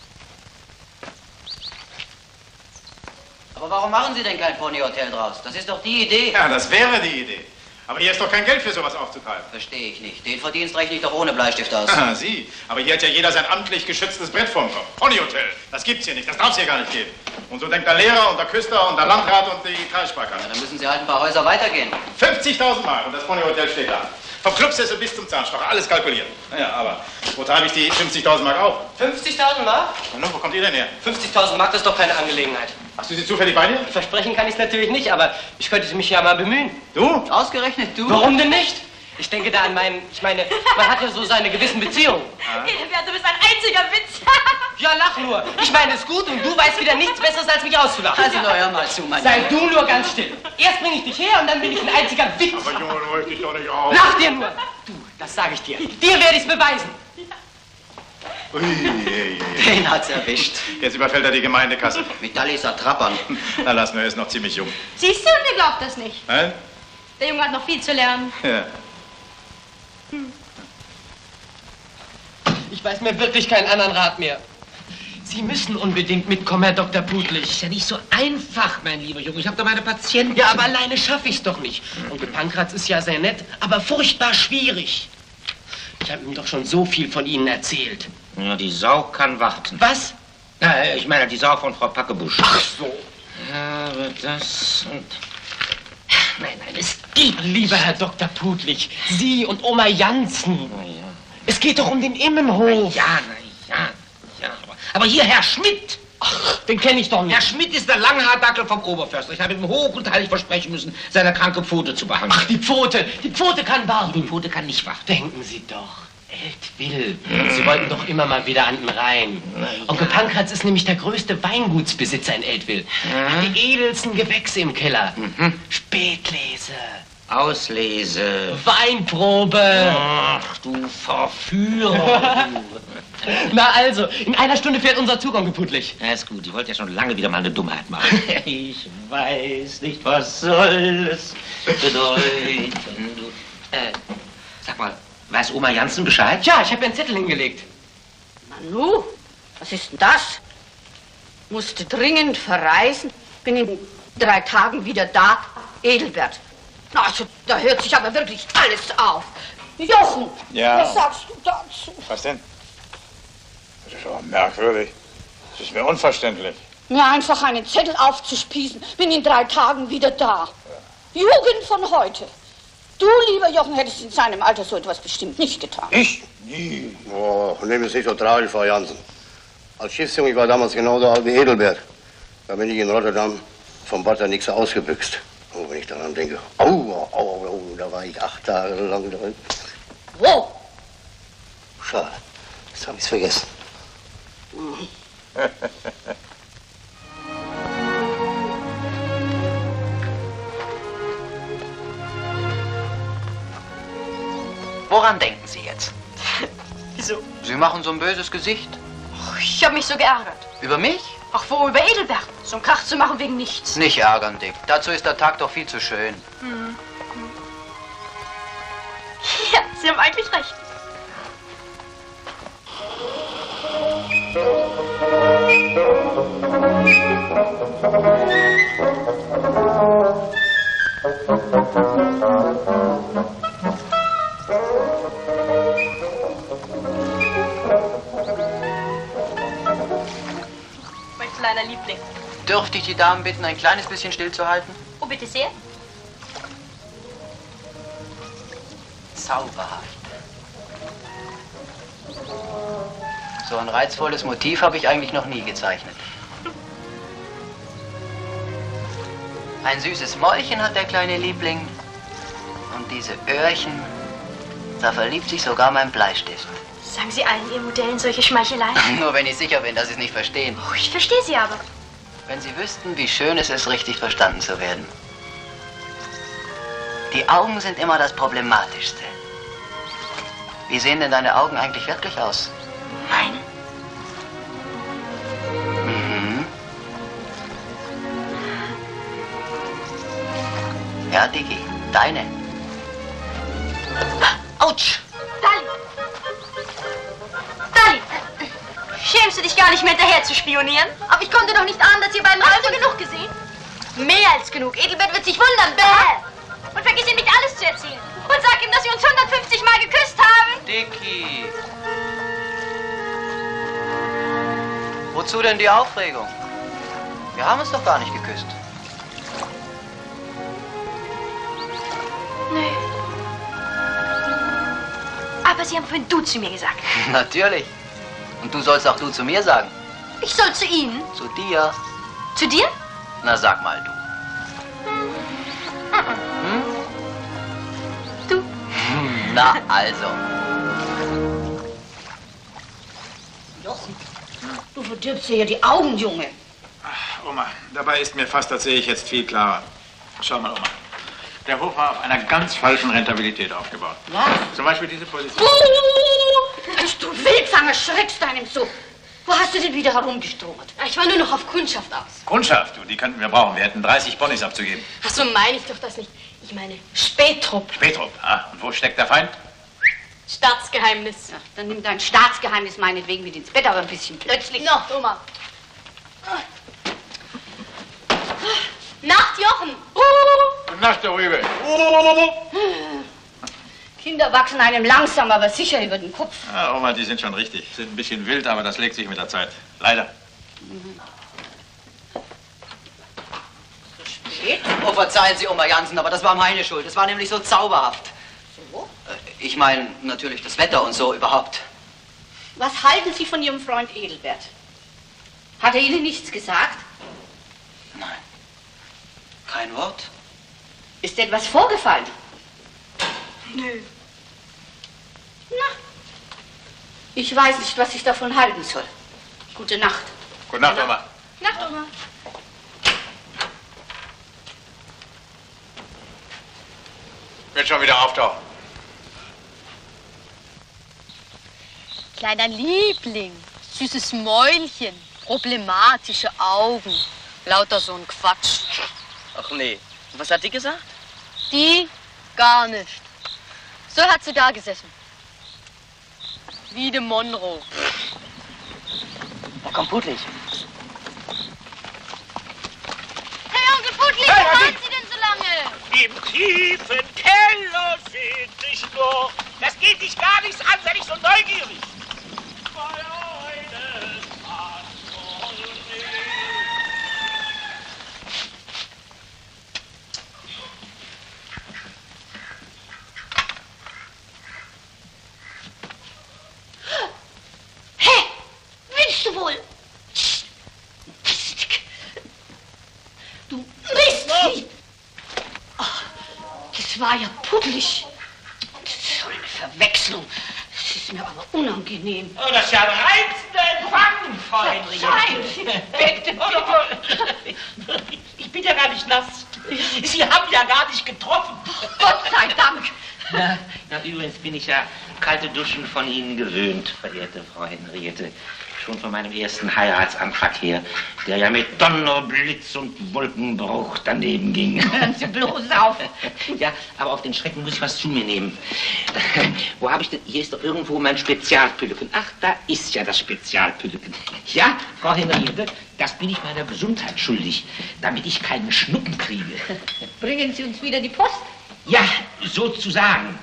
Aber warum machen Sie denn kein Ponyhotel draus? Das ist doch die Idee. Ja, das wäre die Idee. Aber hier ist doch kein Geld für sowas aufzutreiben. Verstehe ich nicht. Den Verdienst rechne ich doch ohne Bleistift aus. Ah, Sie. Aber hier hat ja jeder sein amtlich geschütztes Brett vorm Kopf. Ponyhotel. Das gibt's hier nicht. Das darf's hier gar nicht geben. Und so denkt der Lehrer und der Küster und der Landrat und die Kreissparkasse. Ja, dann müssen Sie halt ein paar Häuser weitergehen. 50.000 Mark und das Ponyhotel steht da. Vom Clubsessel bis zum Zahnstocher. Alles kalkuliert. Naja, aber wo treibe ich die 50.000 Mark auf? 50.000 Mark? Na nun, wo kommt ihr denn her? 50.000 Mark, das ist doch keine Angelegenheit. Hast du sie zufällig bei dir? Versprechen kann ich es natürlich nicht, aber ich könnte mich ja mal bemühen. Du? Ausgerechnet du? Warum denn nicht? Ich denke da an meinen, man hat ja so seine gewissen Beziehungen. Edelbert, du bist ein einziger Witz. Ja, lach nur. Ich meine es gut und du weißt wieder nichts Besseres, als mich auszulachen. Also, na, hör mal zu, mein Sei Junge. du nur ganz still. Erst bringe ich dich her und dann bin ich ein einziger Witz. Aber Junge, du hörst dich doch nicht auf. Lach dir nur. Du, das sage ich dir. Dir werde ich's beweisen. Ui, je, je. Den hat's erwischt. Jetzt überfällt er die Gemeindekasse. Mit Dallis Attrappern. Na, lass nur, er ist noch ziemlich jung. Siehst du, mir glaubt das nicht. Nein? Der Junge hat noch viel zu lernen. Ja. Ich weiß mir wirklich keinen anderen Rat mehr. Sie müssen unbedingt mitkommen, Herr Dr. Pudlich. Ist ja nicht so einfach, mein lieber Junge. Ich habe doch meine Patienten. Ja, aber alleine schaffe ich's doch nicht. Onkel Pankratz ist ja sehr nett, aber furchtbar schwierig. Ich habe ihm doch schon so viel von Ihnen erzählt. Ja, die Sau kann warten. Was? Na, ich meine die Sau von Frau Packebusch. Ach so. Ja, aber das und... Nein, es geht. Lieber Herr Dr. Pudlich, Sie und Oma Jansen. Na ja. Es geht doch um den Immenhof. Ja. Aber hier Herr Schmidt. Ach, den kenne ich doch nicht. Herr Schmidt ist der Langhaardackel vom Oberförster. Ich habe ihm hoch und heilig versprechen müssen, seine kranke Pfote zu behandeln. Ach, die Pfote kann warten. Die Pfote kann nicht warten. Denken Sie doch. Eltville. Sie wollten doch immer mal wieder an den Rhein. Onkel Pankratz ist nämlich der größte Weingutsbesitzer in Eltville. Hat die edelsten Gewächse im Keller. Spätlese. Auslese. Weinprobe. Ach, du Verführer. Na also, in einer Stunde fährt unser Zug, Onkel Pudlich. Ja, ist gut. Ich wollte ja schon lange wieder mal eine Dummheit machen. Ich weiß nicht, was soll es bedeuten. Sag mal, weiß Oma Jansen Bescheid? Ja, ich habe ihr einen Zettel hingelegt. Nanu, was ist denn das? Musste dringend verreisen. Bin in 3 Tagen wieder da. Edelbert. Na, also, da hört sich aber wirklich alles auf. Jochen, Ja. was sagst du dazu? Was denn? Das ist schon merkwürdig. Das ist mir unverständlich. Mir einfach einen Zettel aufzuspießen. Bin in 3 Tagen wieder da. Jugend von heute. Du, lieber Jochen, hättest in seinem Alter so etwas bestimmt nicht getan. Ich? Nie. Oh, nehmen Sie nicht so traurig, Frau Jansen. Als Schiffsjunge, ich war damals genau so alt wie Edelbert. Da bin ich in Rotterdam vom Bad der Nixe ausgebüxt. Oh, wenn ich daran denke. Da war ich 8 Tage lang drin. Wo? Schade. Jetzt habe ich's vergessen. Woran denken Sie jetzt? Wieso? Sie machen so ein böses Gesicht. Ich habe mich so geärgert. Über mich? Ach, wo, über Edelbert? So einen Krach zu machen wegen nichts. Nicht ärgern, Dick. Dazu ist der Tag doch viel zu schön. Ja, Sie haben eigentlich recht. Mein kleiner Liebling. Dürfte ich die Damen bitten, ein kleines bisschen stillzuhalten? Oh, bitte sehr. Zauberhaft. So ein reizvolles Motiv habe ich eigentlich noch nie gezeichnet. Ein süßes Mäulchen hat der kleine Liebling. Und diese Öhrchen, da verliebt sich sogar mein Bleistift. Sagen Sie allen Ihren Modellen solche Schmeicheleien? Nur wenn ich sicher bin, dass Sie es nicht verstehen. Oh, ich verstehe Sie aber. Wenn Sie wüssten, wie schön es ist, richtig verstanden zu werden. Die Augen sind immer das Problematischste. Wie sehen denn deine Augen eigentlich wirklich aus? Meine? Mhm. Ja, Dicky, deine. Autsch! Dalli! Dalli! Schämst du dich gar nicht mehr hinterher zu spionieren? Aber ich konnte doch nicht ahnen, dass ihr beiden... Hast du genug gesehen? Mehr als genug. Edelbert wird sich wundern. Bäh. Und vergiss ihm nicht alles zu erzählen. Und sag ihm, dass wir uns 150 Mal geküsst haben. Dicky. Wozu denn die Aufregung? Wir haben uns doch gar nicht geküsst. Nee. Aber Sie haben vorhin du zu mir gesagt. Natürlich. Und du sollst auch du zu mir sagen. Ich soll zu Ihnen? Zu dir. Zu dir? Na, sag mal du. Du? Na, also. Jochen, du verdirbst dir ja die Augen, Junge. Ach, Oma, dabei ist mir fast, das sehe ich jetzt viel klarer. Schau mal, Oma. Der Hof war auf einer ganz falschen Rentabilität aufgebaut. Was? Zum Beispiel diese Position. Du Wildfanger, schreckst einem so. Wo hast du denn wieder herumgestromert? Ich war nur noch auf Kundschaft aus. Kundschaft, du, die könnten wir brauchen. Wir hätten 30 Ponys abzugeben. Ach so, meine ich doch das nicht. Ich meine Spähtrupp. Spätrupp, ah. Und wo steckt der Feind? Staatsgeheimnis. Ja, dann nimm dein Staatsgeheimnis meinetwegen mit ins Bett, aber ein bisschen plötzlich. Noch, Oma. Nacht, Jochen. Gute Nacht, der Rübe. Kinder wachsen einem langsam, aber sicher über den Kopf. Ja, Oma, die sind schon richtig. Sind ein bisschen wild, aber das legt sich mit der Zeit. Leider. Spät? Oh, verzeihen Sie, Oma Jansen, aber das war meine Schuld. Das war nämlich so zauberhaft. So? Ich meine natürlich das Wetter und so überhaupt. Was halten Sie von Ihrem Freund Edelbert? Hat er Ihnen nichts gesagt? Nein. Kein Wort. Ist etwas vorgefallen? Nö. Na, ich weiß nicht, was ich davon halten soll. Gute Nacht. Gute Nacht, Oma. Nacht, Oma. Wird schon wieder auftauchen. Kleiner Liebling, süßes Mäulchen, problematische Augen. Lauter so ein Quatsch. Ach nee. Was hat die gesagt? Die? Gar nicht. So hat sie da gesessen. Wie de Monroe. Na komm, Pudlich. Hey, Onkel Pudli, wo waren Sie denn so lange? Im tiefen Keller sitz ich noch. Das geht dich gar nichts an, sei nicht so neugierig. Hä? Willst du wohl? Du Mistvieh! Ach, das war ja puddelig. So eine Verwechslung. Das ist mir aber unangenehm. Oh, das ist ja ein reizender Empfang, Frau Henriette. Bitte, bitte. Ich bin ja gar nicht nass. Sie haben ja gar nicht getroffen. Gott sei Dank. Na, übrigens bin ich ja kalte Duschen von Ihnen gewöhnt, verehrte Frau Henriette. Schon von meinem ersten Heiratsantrag her, der ja mit Donner, Blitz und Wolkenbruch daneben ging. Hören Sie bloß auf. Ja, aber auf den Schrecken muss ich was zu mir nehmen. Wo habe ich denn? Hier ist doch irgendwo mein Spezialpülken. Ach, da ist ja das Spezialpülken. Ja, Frau Henriette, das bin ich meiner Gesundheit schuldig, damit ich keinen Schnuppen kriege. Bringen Sie uns wieder die Post? Ja, sozusagen.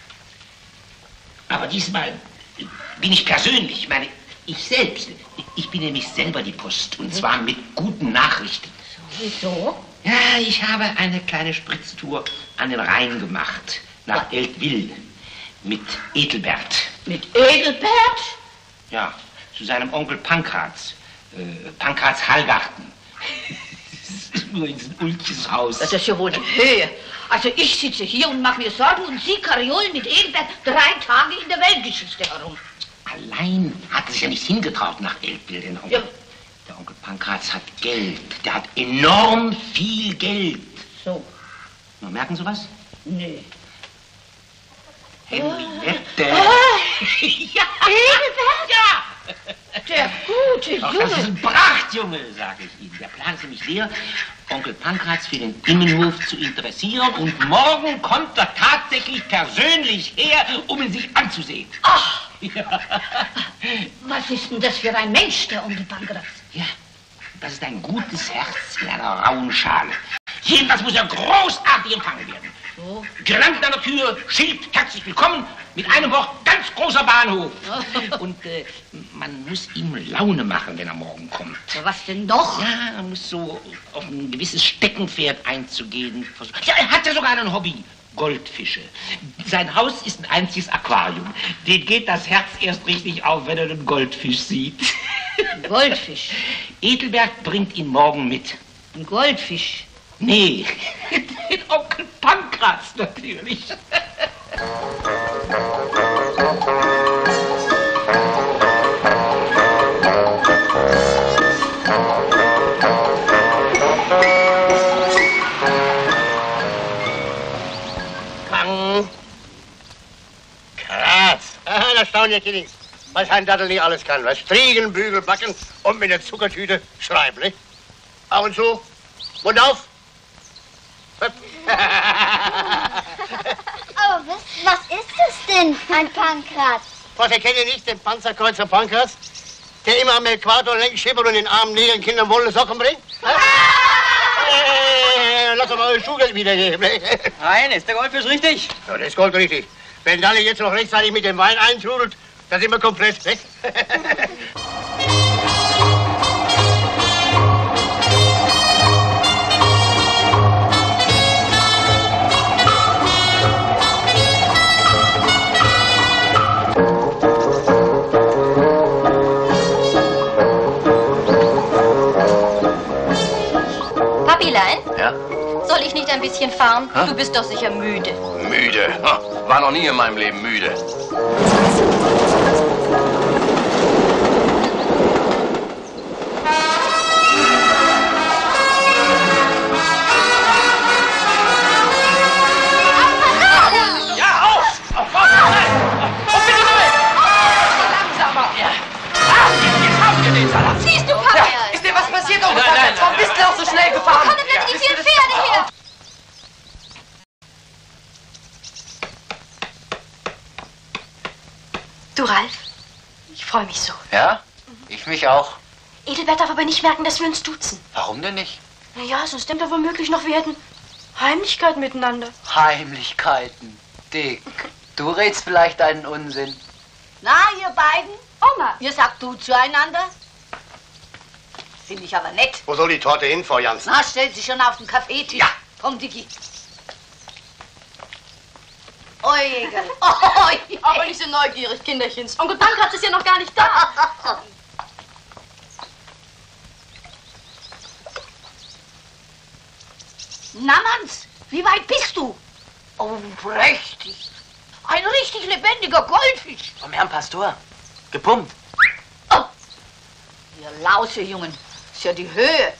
Aber diesmal bin ich persönlich, ich selbst. Ich bin nämlich selber die Post, und zwar mit guten Nachrichten. Wieso? Ja, ich habe eine kleine Spritztour an den Rhein gemacht, nach Eltville, mit Edelbert. Mit Edelbert? Ja, zu seinem Onkel Pankraz, Pankraz Hallgarten. Das ist nur ein ulkes Haus. Das ist ja wohl die Höhe. Also ich sitze hier und mache mir Sorgen und Sie kariolen mit Edelbert 3 Tage in der Weltgeschichte herum. Allein hat er sich ja nicht hingetraut nach Eltville, den Onkel. Ja. Der Onkel Pankraz hat Geld. Der hat enorm viel Geld. So. Nur merken Sie was? Nee. Henriette. Ja, Edelbert? Ja. Der gute Doch, Junge. das ist ein Prachtjunge, sage ich Ihnen. Der Plan ist nämlich der, Onkel Pankraz für den Innenhof zu interessieren, und morgen kommt er tatsächlich persönlich her, um ihn sich anzusehen. Ach, Ja. was ist denn das für ein Mensch, der Onkel Pankraz? Ja, Das ist ein gutes Herz in einer rauen Schale. Jedenfalls muss er großartig empfangen werden. So. Gelangt an der Tür, Schild, herzlich willkommen, mit einem Wort ganz großer Bahnhof. Und man muss ihm Laune machen, wenn er morgen kommt. Ja, was denn noch? Ja, er muss so auf ein gewisses Steckenpferd einzugehen. Ja, er hat ja sogar ein Hobby. Goldfische. Sein Haus ist ein einziges Aquarium. Dem geht das Herz erst richtig auf, wenn er einen Goldfisch sieht. Ein Goldfisch? Edelbert bringt ihn morgen mit. Ein Goldfisch? Nee, den Onkel Pankraz natürlich. Pankraz. Aha, erstaunlich nichts. Was ein Dattel nicht alles kann. Was striegen, bügeln, backen und mit der Zuckertüte schreiben, nicht? Ab und zu. Mund auf. Aber was ist das denn, ein Pankraz? Was, erkennt ihr nicht den Panzerkreuzer Pankraz? Der immer am Äquator längs schippert und den armen Negern Kindern wollene Socken bringt? Lass doch mal euer Schulgeld wiedergeben. Nein, ist der Goldfisch richtig? Ja, der ist goldrichtig. Wenn Dalle jetzt noch rechtzeitig mit dem Wein eintrudelt, dann sind wir komplett weg. Papilein? Ja? Soll ich nicht ein bisschen fahren? Ha? Du bist doch sicher müde. Müde? Ha, war noch nie in meinem Leben müde. Ja, auf! Auf, und bitte durch! Langsamer! Ja. Jetzt habt ihr den Salat! Siehst du, Papi? Ja, ist dir was passiert? Oh, Nein. Warum bist du auch so schnell Wo gefahren? kommen denn die vielen Pferde her? Du, Ralf, ich freue mich so. Ja? Ich mich auch. Edelbert darf aber nicht merken, dass wir uns duzen. Warum denn nicht? Na ja, sonst denkt er womöglich noch, wir hätten Heimlichkeiten miteinander. Heimlichkeiten. Dick, du redst vielleicht einen Unsinn. Na, ihr beiden? Oma. Ihr sagt du zueinander? Finde ich aber nett. Wo soll die Torte hin, Frau Jansen? Na, stellt sich schon auf den Kaffeetisch. Ja. Komm, Dicky. Eugel. Oh, Aber nicht so neugierig, Kinderchens. Onkel Pankraz ist ja noch gar nicht da. Na, Manns, wie weit bist du? Oh, prächtig. Ein richtig lebendiger Goldfisch. Vom Herrn Pastor. Gepumpt. Oh. Ihr Lausejungen, ist ja die Höhe.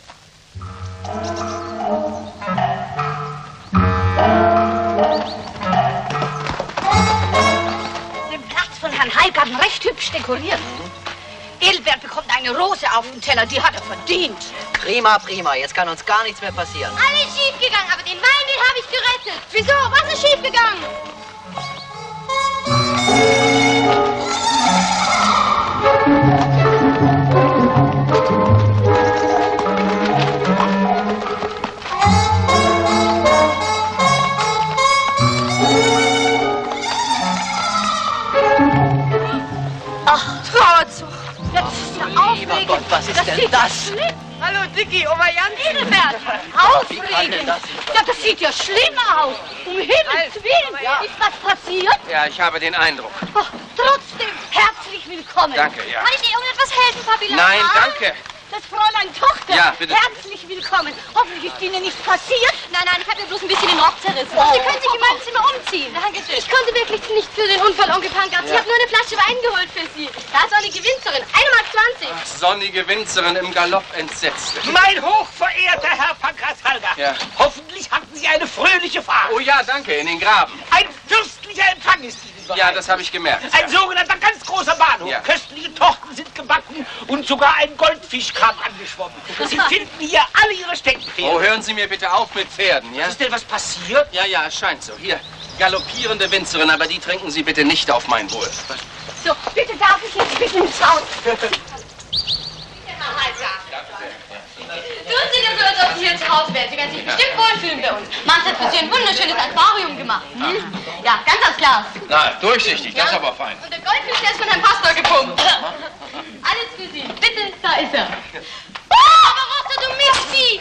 Den Platz von Herrn Heilgarten recht hübsch dekoriert. Edelbert bekommt eine Rose auf den Teller, die hat er verdient. Prima, prima. Jetzt kann uns gar nichts mehr passieren. Alles schiefgegangen, aber den Wein, den habe ich gerettet. Wieso? Was ist schiefgegangen? Ach, Trauerzug. Das ist ja aufregend. Gott, was ist denn das? Schlimm. Hallo, Dicky, Oma Jansen. Edelbert, aufregend. Ja, das sieht ja schlimm aus. Um Himmels Willen. Ja. Ist was passiert? Ja, ich habe den Eindruck. Oh, trotzdem, herzlich willkommen. Danke, ja. Kann ich dir irgendetwas helfen, Papi? Nein, danke. Das Fräulein Tochter. Ja, bitte. Herzlich willkommen. Hoffentlich ist Ihnen nichts passiert. Nein, ich habe mir bloß ein bisschen den Rock zerrissen. Oh. Sie können sich in meinem Zimmer umziehen. Dankeschön. Ich konnte wirklich nicht für den Unfall, Onkel Pankraz. Ich habe nur eine Flasche Wein geholt für Sie. Da ist auch eine Gewinnerin. 1,20 Mark. Sonnige Winzerin im Galopp entsetzt. Mein hochverehrter Herr Pankraz-Halger. Ja. Hoffentlich hatten Sie eine fröhliche Fahrt. Oh ja, danke, in den Graben. Ein fürstlicher Empfang ist Ihnen bereit. Ja, das habe ich gemerkt. Ein sogenannter ganz großer Bahnhof. Ja. Köstliche Torten sind gebacken und sogar ein Goldfisch kam angeschwommen. Sie finden hier alle Ihre Steckenpferde. Oh, hören Sie mir bitte auf mit Pferden, ja? Ist denn was passiert? Ja, ja, es scheint so. Hier, galoppierende Winzerin, aber die trinken Sie bitte nicht auf mein Wohl. So, bitte darf ich jetzt bitte ins Haus. Ihr Haus wäre. Sie werden sich bestimmt wohlfühlen bei uns. Mann hat für Sie ein wunderschönes Aquarium gemacht. Ja, ganz aus Glas. Na, durchsichtig, das ist aber fein. Und der Goldfisch, der ist von Herrn Pastor gepumpt. Alles für Sie. Bitte, da ist er. Oh, Barbarossa, du Mistvieh!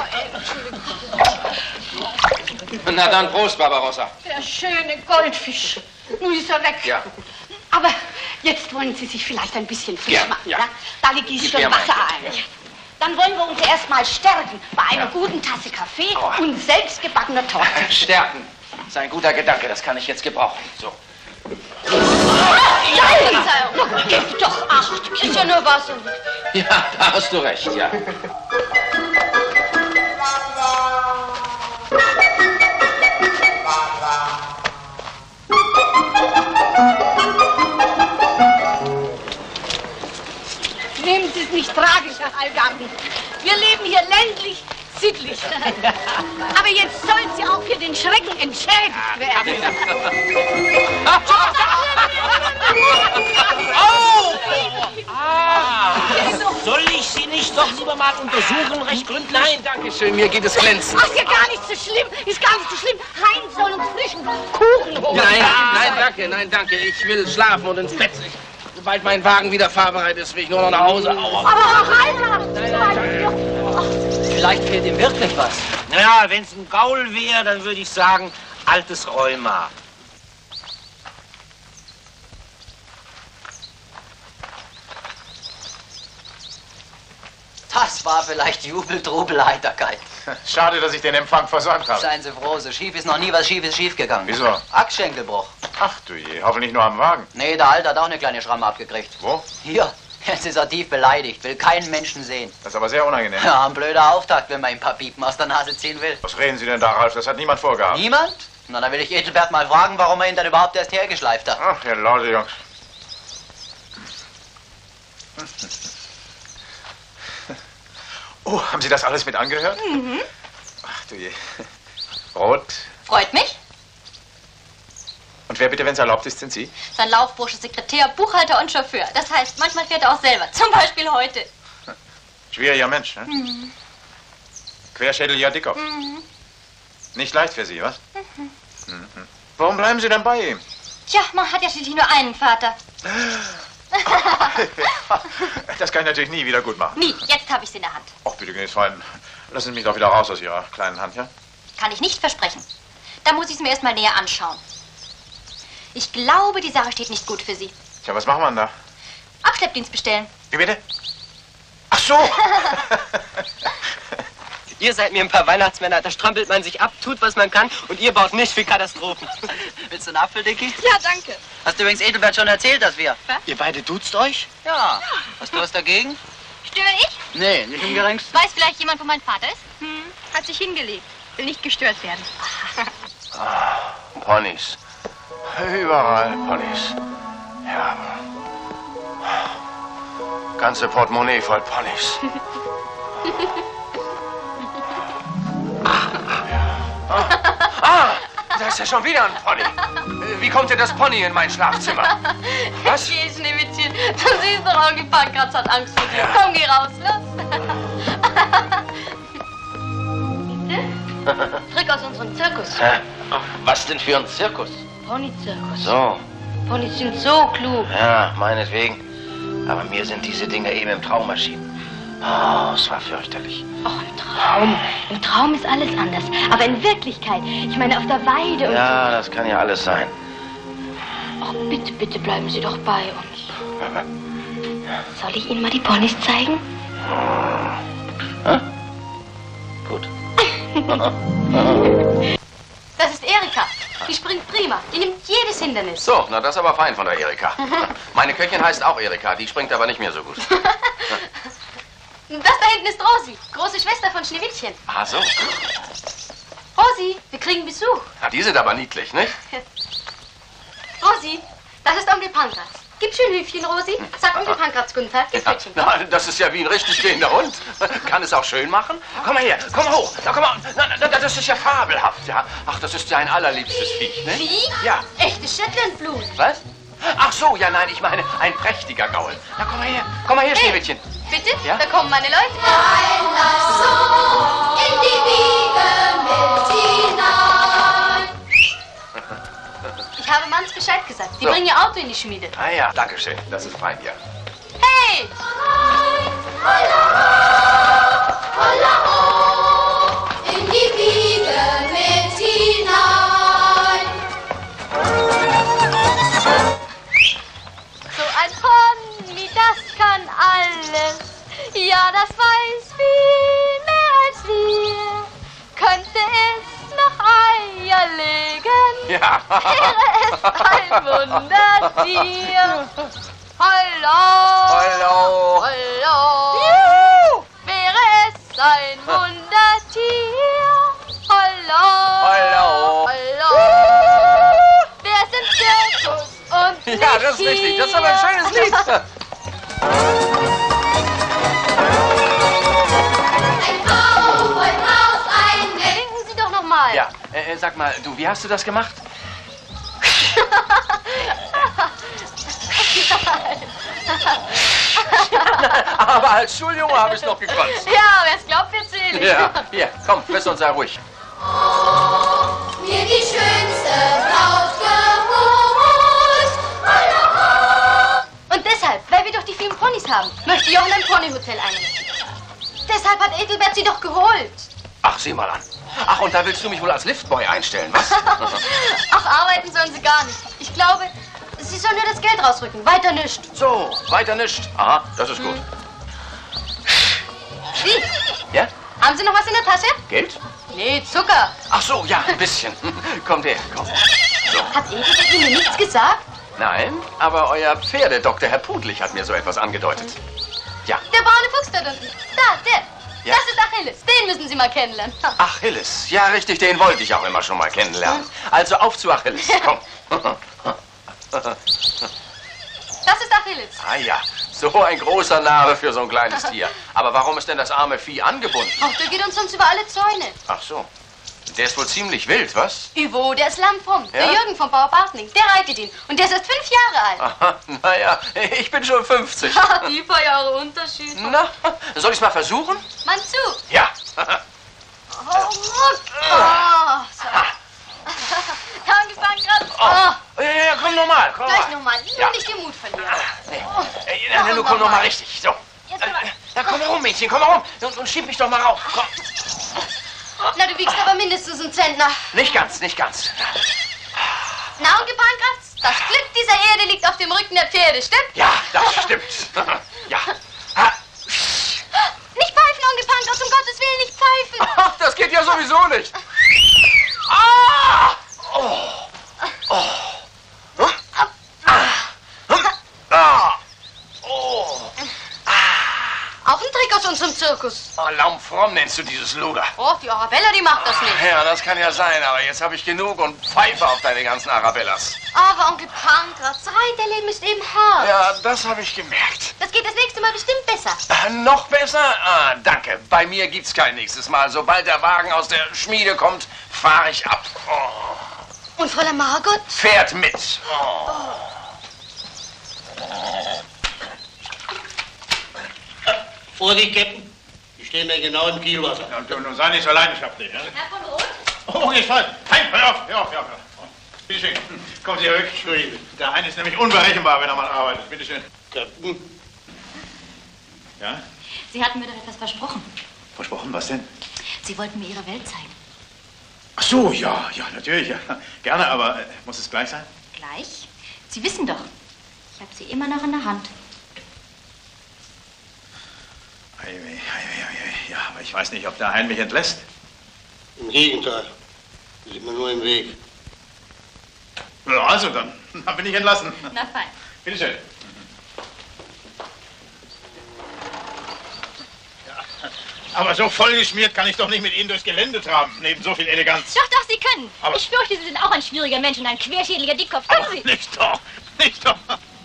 Na dann, Prost, Barbarossa. Der schöne Goldfisch. Nun ist er weg. Ja. Aber jetzt wollen Sie sich vielleicht ein bisschen frisch machen, ja? Dali gießt schon gern Wasser ein. ein. Dann wollen wir uns erst mal stärken bei einer guten Tasse Kaffee und selbstgebackener Torte. Stärken. Das ist ein guter Gedanke, das kann ich jetzt gebrauchen. So. Nein! Gib doch acht! Ist ja nur Wasser. Ja, da hast du recht, ja. Nehmen Sie es nicht tragisch, Herr Hallgarten. Wir leben hier ländlich, sittlich. Aber jetzt sollen Sie auch für den Schrecken entschädigt werden. Soll ich Sie nicht doch lieber mal untersuchen, recht gründlich? Nein, danke schön, mir geht es glänzend. Ach, ist ja gar nicht so schlimm. Ist gar nicht so schlimm. Heinz soll uns frischen Kuchen holen. Nein, danke. Ich will schlafen und ins Bett. Sobald mein Wagen wieder fahrbereit ist, will ich nur noch nach Hause. Aber Herr Heinrich! Vielleicht fehlt ihm wirklich was. Naja, wenn es ein Gaul wäre, dann würde ich sagen, altes Rheuma. Das war vielleicht Jubel, Trubel, Heiterkeit. Schade, dass ich den Empfang versäumt habe. Seien Sie froh, so schief ist noch nie was Schiefes schiefgegangen. Wieso? Achsschenkelbruch. Ach du je, hoffentlich nur am Wagen. Nee, der Alte hat auch eine kleine Schramme abgekriegt. Wo? Hier. Jetzt ist er tief beleidigt, will keinen Menschen sehen. Das ist aber sehr unangenehm. Ja, ein blöder Auftakt, wenn man ihm ein paar Piepen aus der Nase ziehen will. Was reden Sie denn da, Ralf? Das hat niemand vorgehabt. Niemand? Na, dann will ich Edelbert mal fragen, warum er ihn dann überhaupt erst hergeschleift hat. Ach, ihr Leute, Jungs. Oh, haben Sie das alles mit angehört? Mhm. Ach du je. Rot. Freut mich. Und wer bitte, wenn es erlaubt ist, sind Sie? Sein Laufbursche, Sekretär, Buchhalter und Chauffeur. Das heißt, manchmal fährt er auch selber. Zum Beispiel heute. Schwieriger Mensch, ne? Mhm. Querschädel ja Dickkopf. Mhm. Nicht leicht für Sie, was? Mhm. Mhm. Warum bleiben Sie denn bei ihm? Tja, man hat ja schließlich nur einen Vater. Das kann ich natürlich nie wieder gut machen. Nie, jetzt habe ich sie in der Hand. Ach, bitte, Gnädigstein, lassen Sie mich doch wieder raus aus Ihrer kleinen Hand, ja? Kann ich nicht versprechen. Da muss ich es mir erst mal näher anschauen. Ich glaube, die Sache steht nicht gut für Sie. Tja, was machen wir denn da? Abschleppdienst bestellen. Wie bitte? Ach so! Ihr seid mir ein paar Weihnachtsmänner, da strampelt man sich ab, tut, was man kann und ihr baut nicht für Katastrophen. Willst du einen Apfel, Dicky? Ja, danke. Hast du übrigens Edelbert schon erzählt, dass wir... Ihr beide duzt euch? Ja. Hast du was dagegen? Störe ich? Nee, nicht im geringsten. Weiß vielleicht jemand, wo mein Vater ist? Hat sich hingelegt. Will nicht gestört werden. Ponys. Überall Ponys. Ja. Ganze Portemonnaie voll Ponys. Da ist ja schon wieder ein Pony. Wie kommt denn das Pony in mein Schlafzimmer? Was? Geh, Schneewittchen. Du siehst doch, Onkel Pankratz hat Angst vor dir. Komm, geh raus, los. Bitte? Trick aus unserem Zirkus. Was denn für ein Zirkus? Ponyzirkus. So, Ponys sind so klug. ja, meinetwegen. Aber mir sind diese Dinger eben im Traum erschienen. Oh, es war fürchterlich. Oh, im Traum. Im Traum ist alles anders. Aber in Wirklichkeit, ich meine auf der Weide und... Ja, das kann ja alles sein. Oh, bitte, bitte bleiben Sie doch bei uns. Soll ich Ihnen mal die Ponys zeigen? Gut. Das ist Erika. Die springt prima. Die nimmt jedes Hindernis. So, na das ist aber fein von der Erika. Meine Köchin heißt auch Erika, die springt aber nicht mehr so gut. Das da hinten ist Rosi, große Schwester von Schneewittchen. Ah, so. Rosi, wir kriegen Besuch. Na, die sind aber niedlich, nicht? Rosi, das ist Onkel Pankratz. Gib schön Hüfchen, Rosi. Sag Onkel Pankratz guten Tag. Gib Hüfchen. Na, das ist ja wie ein richtig gehender Hund. Kann es auch schön machen? Komm mal her, komm hoch. Na, komm mal. Na, das ist ja fabelhaft, ja. Ach, das ist ja ein allerliebstes Viech, ne? Wie? Ja. Echtes Shetlandblut. Was? Ach so, ja, nein, ich meine, ein prächtiger Gaul. Na, komm mal her, Schneewittchen. Bitte? Ja? Da kommen meine Leute. Einlass so in die Bescheid gesagt. Die So. bringen ihr Auto in die Schmiede. Ah ja, danke schön. Das ist fein, ja. Hey! In die Wiege mit hinein. So ein Pony, das kann alles. Ja, das weiß viel mehr als wir. Könnte es noch Eier legen, Ja. wäre es ein Wundertier. Hallo! Hallo! Hallo! Wäre es ein Wundertier? Hallo! Hallo! Hallo! Wer ist im Zirkus und nicht Ja, das ist richtig. Das ist aber ein schönes Lied. Denken Sie doch noch mal. Ja, sag mal, du, wie hast du das gemacht? Aber als Schuljunge habe ich es noch gekonnt. Ja, wer es glaubt, wird's sehen. Ja, hier, komm, friss uns sei ruhig. Mir die schönste Braut geholt. Und deshalb, weil wir doch die vielen Ponys haben, möchte Jochen ein Ponyhotel einrichten. Deshalb hat Edelbert sie doch geholt. Ach, sieh mal an. Ach, und da willst du mich wohl als Liftboy einstellen, was? Ach, arbeiten sollen sie gar nicht. Ich glaube, sie sollen nur das Geld rausrücken. Weiter nichts. So, weiter nicht. Aha, das ist gut. Wie? Ja? Haben Sie noch was in der Tasche? Geld? Nee, Zucker. Ach so, ja, ein bisschen. Kommt her, komm. So. Hat Edelbert Ihnen nichts gesagt? Nein, aber euer Pferdedoktor, Herr Pudlich, hat mir so etwas angedeutet. Ja. Der braune Fuchs da unten. Da, der. Ja. Das ist Achilles. Den müssen Sie mal kennenlernen. Achilles. Ja, richtig, den wollte ich auch immer schon mal kennenlernen. Also auf zu Achilles, komm. Das ist Achilles. Ah ja, so ein großer Name für so ein kleines Tier. Aber warum ist denn das arme Vieh angebunden? Ach, der geht uns sonst über alle Zäune. Ach so. Der ist wohl ziemlich wild, was? Ivo, der ist lammfromm. Ja? Der Jürgen vom Bauer Bartling, der reitet ihn. Und der ist erst 5 Jahre alt. Aha, naja, ich bin schon 50. Die paar Jahre Unterschied. Na, soll ich's mal versuchen? Mann zu. Ja. Oh, so. Danke, Pankratz. Ja, komm nochmal, komm Gleich mal. nochmal. Nur Ja. nicht den Mut verlieren. Ja, nun komm nochmal richtig. So. Ja, komm mal rum, Mädchen, komm mal rum. Und schieb mich doch mal rauf. Komm. Na, du wiegst aber mindestens einen Zentner. Nicht ganz, nicht ganz. Na, Onkel Pankratz, das Glück dieser Erde liegt auf dem Rücken der Pferde, stimmt? Ja, das stimmt. Ja. Nicht pfeifen, Onkel Pankratz, um Gottes Willen nicht pfeifen. Ach, das geht ja sowieso nicht. Ah! Oh. Oh. Ah. Oh. Auch ein Trick aus unserem Zirkus. Oh, Laumfromm nennst du dieses Luder. Oh, die Arabella, die macht das nicht. Ja, das kann ja sein, aber jetzt habe ich genug und pfeife auf deine ganzen Arabellas. Aber Onkel Pankratz, Reiterleben ist eben hart. Ja, das habe ich gemerkt. Das geht das nächste Mal bestimmt besser. Noch besser? Ah, danke. Bei mir gibt's kein nächstes Mal. Sobald der Wagen aus der Schmiede kommt, fahre ich ab. Oh. Und Fräulein Margot? Fährt mit. Oh. Vorsicht, Captain. Die stehen mir genau im Kielwasser. Ja, nun sei nicht so leidenschaftlich. Ja? Herr von Roth? Oh, jetzt falsch. Nein, hör auf, hör auf, hör auf. Bitte schön. Kommen Sie zurück. Entschuldigung. Der eine ist nämlich unberechenbar, wenn er mal arbeitet. Bitte schön. Captain. Ja? Sie hatten mir doch etwas versprochen. Versprochen, was denn? Sie wollten mir Ihre Welt zeigen. Ach so, ja, ja, natürlich. Ja. Gerne, aber muss es gleich sein? Gleich? Sie wissen doch, ich habe sie immer noch in der Hand. Ja, aber ich weiß nicht, ob der Hein mich entlässt. Im Gegenteil. Sie sind mir nur im Weg. Ja, also, dann bin ich entlassen. Na fein. Bitte schön. Ja, aber so vollgeschmiert kann ich doch nicht mit Ihnen durchs Gelände traben, neben so viel Eleganz. Doch, doch, Sie können. Aber- Ich fürchte, Sie sind auch ein schwieriger Mensch und ein querschädliger Dickkopf. Können Sie? Nicht doch, nicht doch.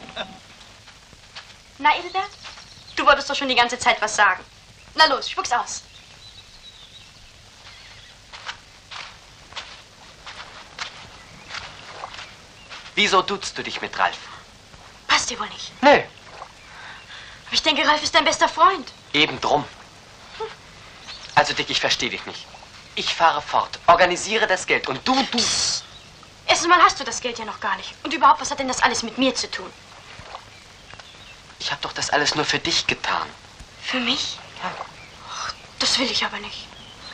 Na, Edelbert? Du wolltest doch schon die ganze Zeit was sagen. Na los, spuck's aus. Wieso duzt du dich mit Ralf? Passt dir wohl nicht. Nö. Aber ich denke, Ralf ist dein bester Freund. Eben drum. Also, Dick, ich verstehe dich nicht. Ich fahre fort, organisiere das Geld und du... Es Erstens mal hast du das Geld ja noch gar nicht. Und überhaupt, was hat denn das alles mit mir zu tun? Ich habe doch das alles nur für dich getan. Für mich? Ja. Ach, das will ich aber nicht.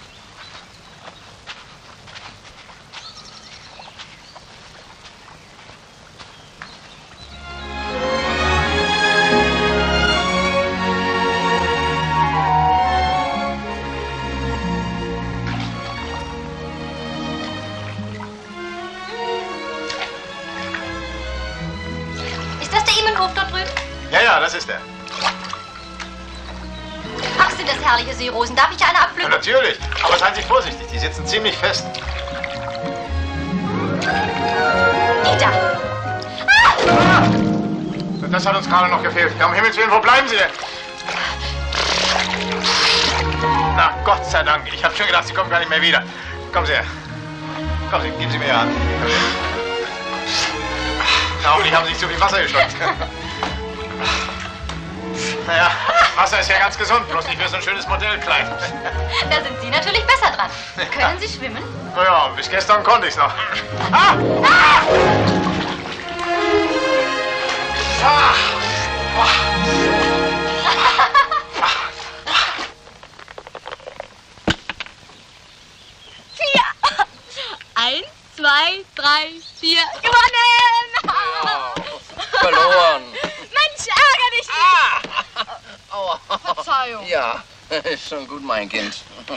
Ja, das ist er. Ach, sind das herrliche Seerosen. Darf ich eine abpflücken? Ja, natürlich. Aber seien Sie vorsichtig, die sitzen ziemlich fest. Dieter! Ah! Das hat uns gerade noch gefehlt. Ja, um Himmels Willen, wo bleiben Sie denn? Na, Gott sei Dank. Ich habe schon gedacht, Sie kommen gar nicht mehr wieder. Kommen Sie her. Kommen Sie, geben Sie mir Ihre Hand. Na, hoffentlich haben Sie nicht zu viel Wasser geschluckt. Naja, Wasser ist ja ganz gesund, bloß nicht für so ein schönes Modellkleid. Da sind Sie natürlich besser dran. Können Sie schwimmen? Naja, bis gestern konnte ich's noch. Ah! Ah! Ah! Vier. 1, 2, 3, 4. Gewonnen! Ja, verloren. Mensch, ärger dich nicht! Aua. Verzeihung. Ja, ist schon gut, mein Kind.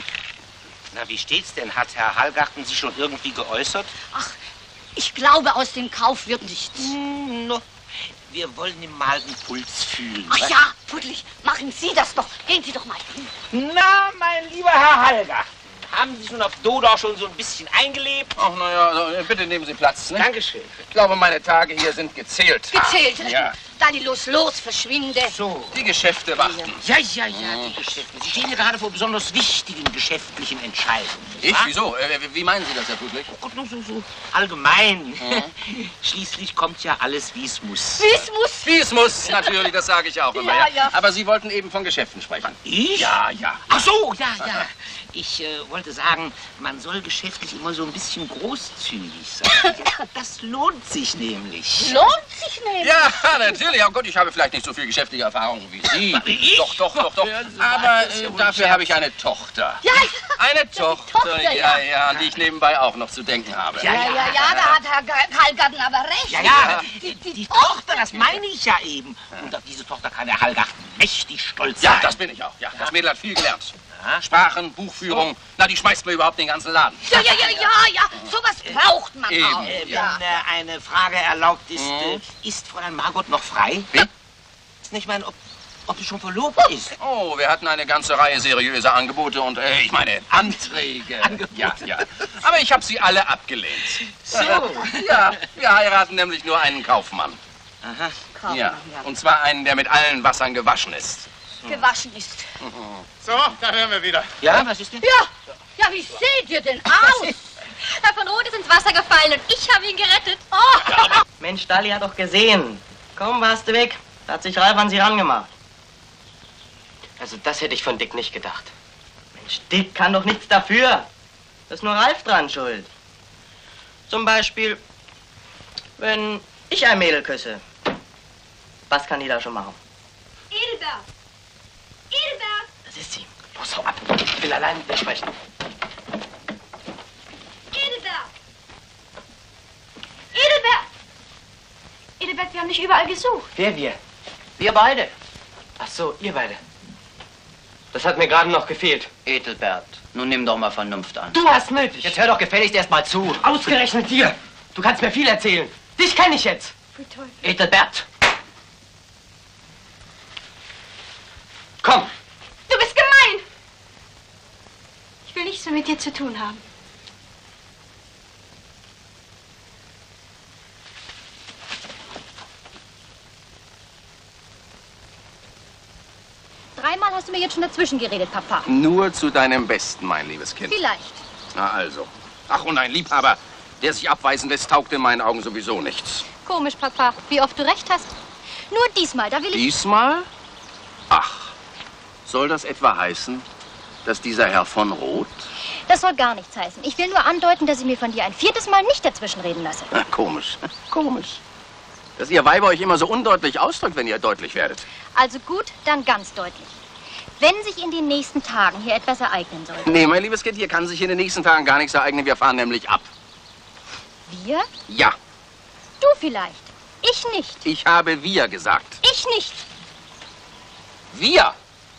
Na, wie steht's denn? Hat Herr Hallgarten sich schon irgendwie geäußert? Ach, ich glaube, aus dem Kauf wird nichts. No. Wir wollen ihm mal den Puls fühlen. Ach ja, Puddlich, machen Sie das doch. Gehen Sie doch mal hin. Na, mein lieber Herr Hallgarten, haben Sie schon auf Dodau schon so ein bisschen eingelebt? Ach, naja, also, bitte nehmen Sie Platz. Ne? Dankeschön. Ich glaube, meine Tage hier sind gezählt. Gezählt? Ja. Dani, los, verschwinde. So. Die Geschäfte warten. Ja, die Geschäfte. Sie stehen ja gerade vor besonders wichtigen geschäftlichen Entscheidungen. Ich? wa? Wieso? Wie meinen Sie das, Herr Pudlich? Oh Gott, nur so allgemein. Schließlich kommt ja alles, wie es muss. Wie es muss. Wie es muss, natürlich, das sage ich auch immer. Ja, ja. Aber Sie wollten eben von Geschäften sprechen. Ich? Ja, ja. Ach so, ja. Ich wollte sagen, man soll geschäftlich immer so ein bisschen großzügig sein. Das lohnt sich nämlich. Lohnt sich nämlich? Ja, natürlich. Oh Gott, ich habe vielleicht nicht so viel geschäftliche Erfahrung wie Sie. Ich? Doch. Aber dafür habe ich eine Tochter. Ja, Eine Tochter, ja. ja, an die ich nebenbei auch noch zu denken habe. Ja, da hat Herr Hallgarten aber recht. Ja, die Tochter, das meine ich ja eben. Und auf diese Tochter kann der Hallgarten mächtig stolz sein. Ja, das bin ich auch. Ja, das Mädel hat viel gelernt. Sprachen, Buchführung, na, die schmeißt mir überhaupt den ganzen Laden. Ja, sowas braucht man Eben, auch. Wenn eine Frage erlaubt ist, ist Fräulein Margot noch frei? Wie? Ich meine, ob sie schon verlobt ist. Oh, wir hatten eine ganze Reihe seriöser Angebote und, ich meine, Anträge. Ja. Aber ich habe sie alle abgelehnt. So. Ja, wir heiraten nämlich nur einen Kaufmann. Aha. Kaufmann, Ja, und zwar einen, der mit allen Wassern gewaschen ist. Gewaschen ist. So, da hören wir wieder. Ja, was ist denn? Ja, wie seht ihr denn aus? Herr von Roth ist ins Wasser gefallen und ich habe ihn gerettet. Oh. Mensch, Dali hat doch gesehen. Kaum warst du weg. Da hat sich Ralf an sie rangemacht. Also das hätte ich von Dick nicht gedacht. Mensch, Dick kann doch nichts dafür. Da ist nur Ralf dran schuld. Zum Beispiel, wenn ich ein Mädel küsse. Was kann die da schon machen? Edelbert! Das ist sie. Los, hau ab. Ich will allein mit dir sprechen. Edelbert, wir haben dich überall gesucht. Wer wir? Wir beide. Ach so, ihr beide. Das hat mir gerade noch gefehlt. Edelbert, nun nimm doch mal Vernunft an. Du hast nötig. Jetzt hör doch gefälligst erst mal zu. Ausgerechnet dir. Du kannst mir viel erzählen. Dich kenne ich jetzt. Wie toll. Edelbert. Komm. Du bist gemein. Ich will nichts mehr mit dir zu tun haben. Dreimal hast du mir jetzt schon dazwischen geredet, Papa. Nur zu deinem Besten, mein liebes Kind. Vielleicht. Na also. Ach, und ein Liebhaber, der sich abweisen lässt, taugt in meinen Augen sowieso nichts. Komisch, Papa, wie oft du recht hast. Nur diesmal, da will ich... Diesmal? Ach, soll das etwa heißen, dass dieser Herr von Roth Das soll gar nichts heißen. Ich will nur andeuten, dass ich mir von dir ein 4. Mal nicht dazwischenreden lasse. Na, komisch, komisch. Dass ihr Weiber euch immer so undeutlich ausdrückt, wenn ihr deutlich werdet. Also gut, dann ganz deutlich. Wenn sich in den nächsten Tagen hier etwas ereignen soll. Nee, mein liebes Kind, hier kann sich in den nächsten Tagen gar nichts ereignen. Wir fahren nämlich ab. Wir? Ja. Du vielleicht. Ich nicht. Ich habe wir gesagt. Ich nicht. Wir.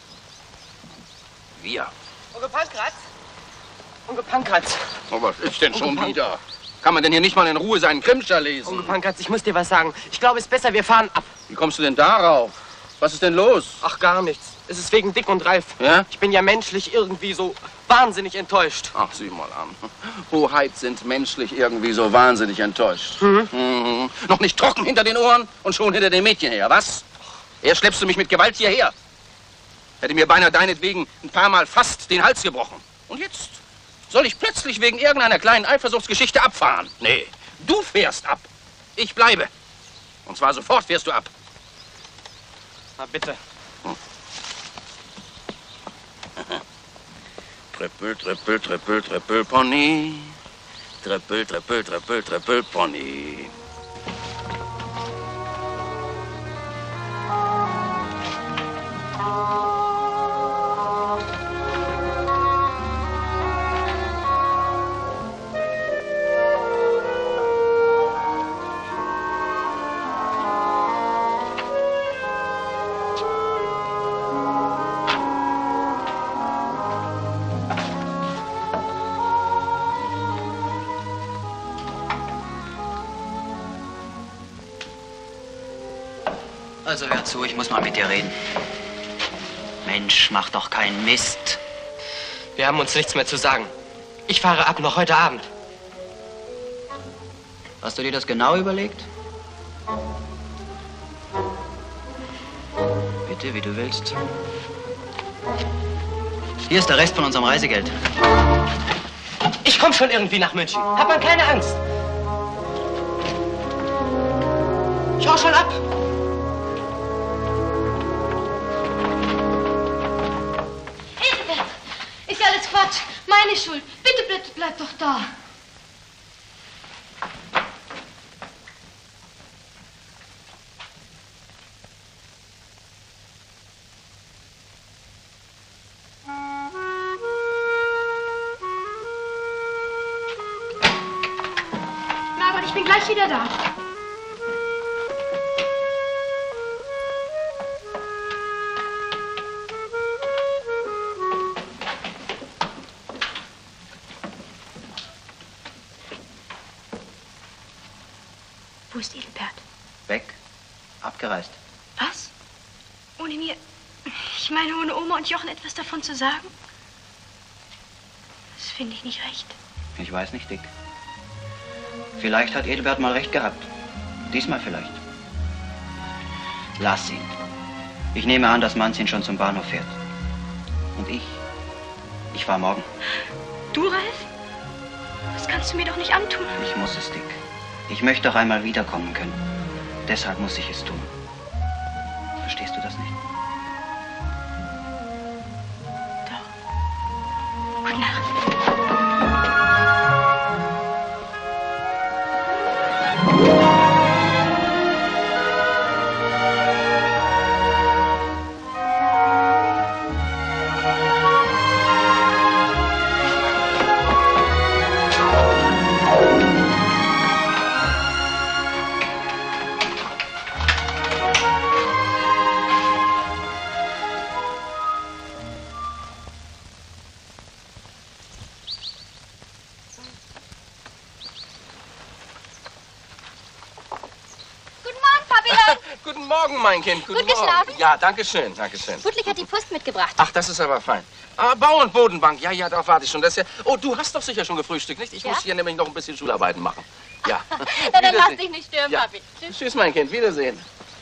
Wir. Onkel Pankratz? Onkel Pankratz. Oh, was ist denn schon wieder? Kann man denn hier nicht mal in Ruhe seinen Krimscher lesen? Onkel Pankratz, ich muss dir was sagen. Ich glaube, es ist besser, wir fahren ab. Wie kommst du denn darauf? Was ist denn los? Ach, gar nichts. Es ist wegen Dick und Ralf. Ja? Ich bin ja menschlich irgendwie so wahnsinnig enttäuscht. Ach, sieh mal an. Hoheit sind menschlich irgendwie so wahnsinnig enttäuscht. Mhm. Noch nicht trocken hinter den Ohren und schon hinter den Mädchen her, was? Erst schleppst du mich mit Gewalt hierher. Hätte mir beinahe deinetwegen ein paar Mal fast den Hals gebrochen. Und jetzt soll ich plötzlich wegen irgendeiner kleinen Eifersuchtsgeschichte abfahren? Nee, du fährst ab. Ich bleibe. Und zwar sofort fährst du ab. Na bitte. Trippel, trippel, trippel, trippel, Pony. Trippel, trippel, trippel, trippel, Pony. Also hör zu, ich muss mal mit dir reden. Mensch, mach doch keinen Mist. Wir haben uns nichts mehr zu sagen. Ich fahre ab, noch heute Abend. Hast du dir das genau überlegt? Bitte, wie du willst. Hier ist der Rest von unserem Reisegeld. Ich komme schon irgendwie nach München. Hab mal keine Angst. Ich hau schon ab. Ist ja alles Quatsch. Meine Schuld. Bitte, bitte, bleib doch da. Margot, ich bin gleich wieder da. Wo ist Edelbert? Weg. Abgereist. Was? Ohne mir, ich meine, ohne Oma und Jochen etwas davon zu sagen? Das finde ich nicht recht. Ich weiß nicht, Dick. Vielleicht hat Edelbert mal recht gehabt. Diesmal vielleicht. Lass ihn. Ich nehme an, dass Manz ihn schon zum Bahnhof fährt. Und ich fahre morgen. Du, Ralf? Das kannst du mir doch nicht antun. Ich muss es, Dick. Ich möchte doch einmal wiederkommen können. Deshalb muss ich es tun. Verstehst du das nicht? Doch. Gute Nacht. Guten Morgen, mein Kind. Gut geschlafen? Ja, danke schön, danke schön. Budlik hat die Post mitgebracht. Ach, das ist aber fein. Ah, Bau- und Bodenbank. Ja, ja, darauf warte ich schon. Das ist ja... Oh, du hast doch sicher schon gefrühstückt, nicht? Ich muss hier nämlich noch ein bisschen Schularbeiten machen. Ja. Na, dann lass dich nicht stören, Ja. Papi. Tschüss. Tschüss, mein Kind. Wiedersehen.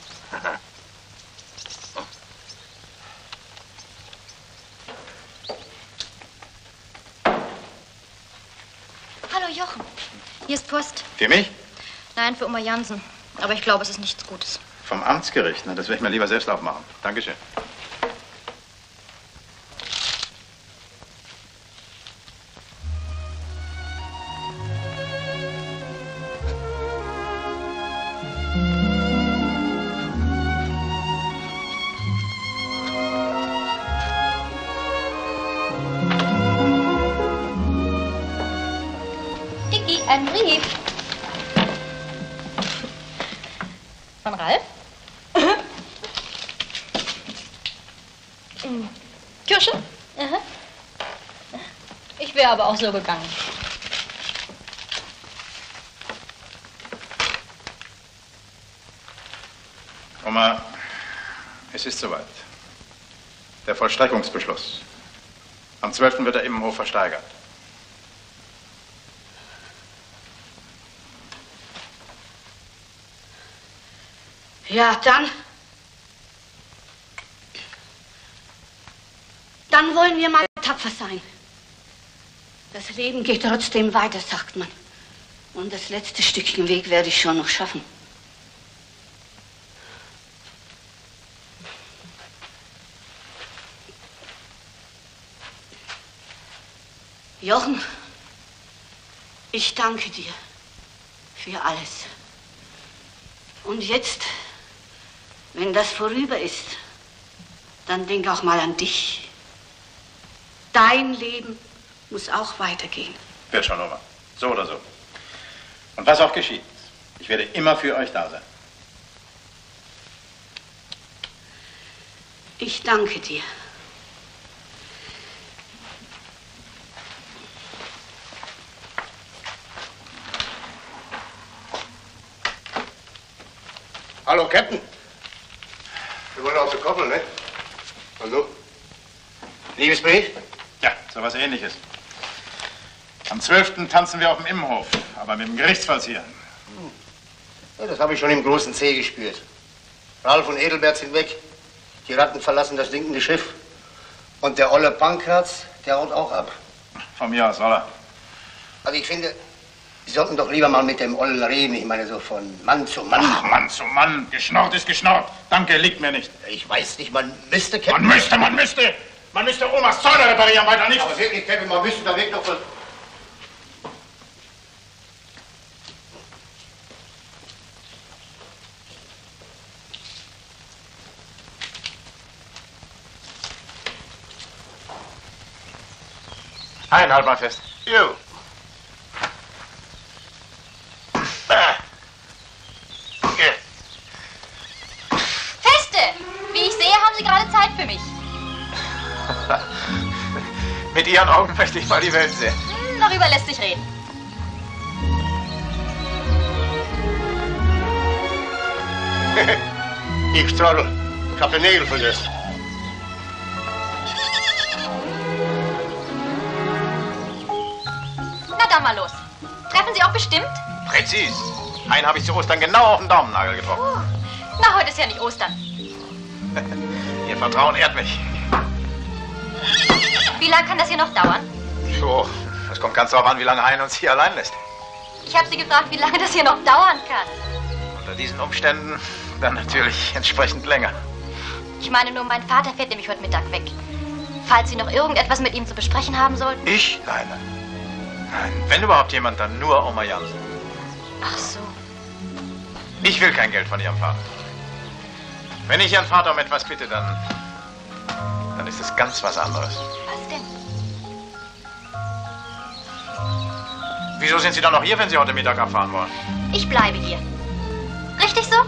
Hallo, Jochen. Hier ist Post. Für mich? Nein, für Oma Jansen. Aber ich glaube, es ist nichts Gutes. Vom Amtsgericht. Na, das will ich mir lieber selbst aufmachen. Dankeschön. Ein Brief. Von Ralf? Kirsche? Ich wäre aber auch so gegangen. Oma, es ist soweit. Der Vollstreckungsbeschluss. Am 12. wird der Immenhof versteigert. Ja, dann wollen wir mal tapfer sein. Das Leben geht trotzdem weiter, sagt man. Und das letzte Stückchen Weg werde ich schon noch schaffen. Jochen, ich danke dir für alles. Und jetzt, wenn das vorüber ist, dann denk auch mal an dich. Dein Leben muss auch weitergehen. Wird schon, Oma. So oder so. Und was auch geschieht, ich werde immer für euch da sein. Ich danke dir. Hallo, Captain. Wir wollen aus der Koppel, ne? Hallo? Liebesbrief? Ja, sowas Ähnliches. Am 12. tanzen wir auf dem Immenhof, aber mit dem Gerichtsvollzieher. Ja, das habe ich schon im großen See gespürt. Ralf und Edelbert sind weg. Die Ratten verlassen das sinkende Schiff. Und der olle Pankratz, der haut auch ab. Von mir aus, oder? Also ich finde, Sie sollten doch lieber mal mit dem Ollen reden. Ich meine so von Mann zu Mann. Ach, Mann zu Mann. Geschnorrt ist geschnorrt. Danke, liegt mir nicht. Ich weiß nicht, man müsste, Captain... Man müsste Omas Zäune reparieren, weiter nicht. Aber wirklich, Captain, man müsste da weg noch... Ein, halt mal fest. Jo. Feste! Wie ich sehe, haben Sie gerade Zeit für mich. Mit Ihren Augen möchte ich mal die Welt sehen. Darüber lässt sich reden. Ich Trottel. Ich hab den Nägel vergessen. Na dann mal los. Treffen Sie auch bestimmt? Präzis. Einen habe ich zu Ostern genau auf den Daumennagel getroffen. Na, heute ist ja nicht Ostern. Ihr Vertrauen ehrt mich. Wie lange kann das hier noch dauern? So, das kommt ganz darauf an, wie lange Hein uns hier allein lässt. Ich habe Sie gefragt, wie lange das hier noch dauern kann. Unter diesen Umständen dann natürlich entsprechend länger. Ich meine nur, mein Vater fährt nämlich heute Mittag weg. Falls Sie noch irgendetwas mit ihm zu besprechen haben sollten. Ich? Nein. Wenn überhaupt jemand, dann nur Oma Jansen. Ach so. Ich will kein Geld von Ihrem Vater. Wenn ich Ihren Vater um etwas bitte, dann ist es ganz was anderes. Was denn? Wieso sind Sie dann noch hier, wenn Sie heute Mittag abfahren wollen? Ich bleibe hier. Richtig so?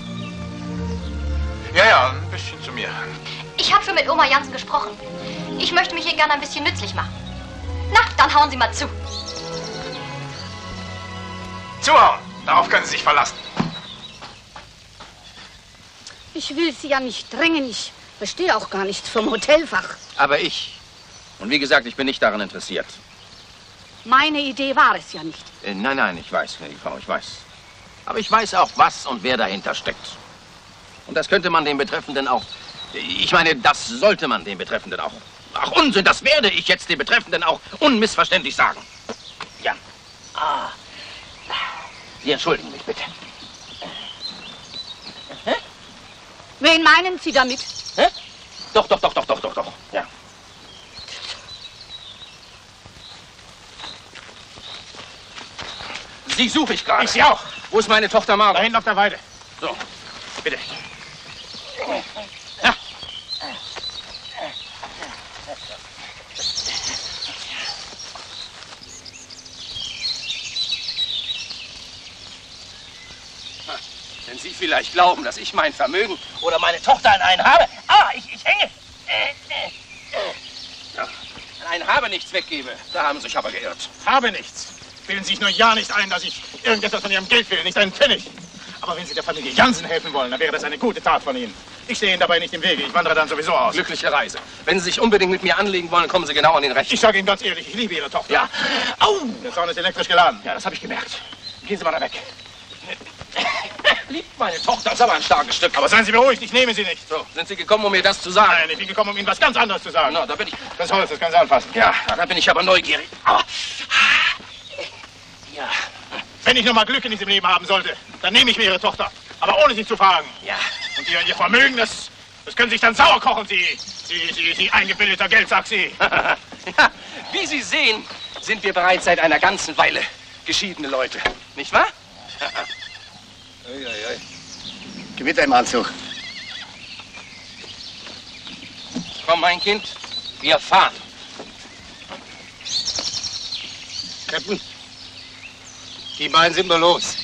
Ja, ein bisschen zu mir. Ich habe schon mit Oma Jansen gesprochen. Ich möchte mich hier gerne ein bisschen nützlich machen. Na, dann hauen Sie mal zu. Zuhauen! Darauf können Sie sich verlassen. Ich will Sie ja nicht drängen. Ich verstehe auch gar nichts vom Hotelfach. Aber ich. Und wie gesagt, ich bin nicht daran interessiert. Meine Idee war es ja nicht. Nein, ich weiß, gnädige Frau, ich weiß. Aber ich weiß auch, was und wer dahinter steckt. Und das könnte man den Betreffenden auch... Ich meine, das sollte man den Betreffenden auch... Ach, Unsinn, das werde ich jetzt den Betreffenden auch unmissverständlich sagen. Ja. Sie entschuldigen mich bitte. Wen meinen Sie damit? Hä? Doch. Ja. Sie suche ich gerade. Ich Sie auch. Wo ist meine Tochter Margot? Da hinten auf der Weide. So, bitte. Ja. Sie vielleicht glauben, dass ich mein Vermögen oder meine Tochter an einen habe? Ah, ich hänge! Ja, an einen habe nichts weggebe. Da haben Sie sich aber geirrt. Habe nichts. Bilden Sie sich nur ja nicht ein, dass ich irgendetwas von Ihrem Geld will, nicht einen Pfennig. Aber wenn Sie der Familie Jansen helfen wollen, dann wäre das eine gute Tat von Ihnen. Ich stehe Ihnen dabei nicht im Wege. Ich wandere dann sowieso aus. Glückliche Reise. Wenn Sie sich unbedingt mit mir anlegen wollen, kommen Sie genau an den Rechten. Ich sage Ihnen ganz ehrlich, ich liebe Ihre Tochter. Ja. Au! Der Zaun ist elektrisch geladen. Ja, das habe ich gemerkt. Gehen Sie mal da weg. Liebt meine Tochter, das ist aber ein starkes Stück. Aber seien Sie beruhigt, ich nehme Sie nicht. So, sind Sie gekommen, um mir das zu sagen? Nein, ich bin gekommen, um Ihnen was ganz anderes zu sagen. Na, da bin ich... Das Holz, das können Sie anfassen. Ja, da bin ich aber neugierig. Aber... Ja. Wenn ich noch mal Glück in diesem Leben haben sollte, dann nehme ich mir Ihre Tochter. Aber ohne Sie zu fragen. Ja. Und Ihr Vermögen, das können Sie sich dann sauer kochen, Sie eingebildeter Geldsack, Sie. Ja, wie Sie sehen, sind wir bereits seit einer ganzen Weile geschiedene Leute. Nicht wahr? Uiuiui. Gewitter im Anzug. Komm, mein Kind, wir fahren. Captain, die beiden sind wir los.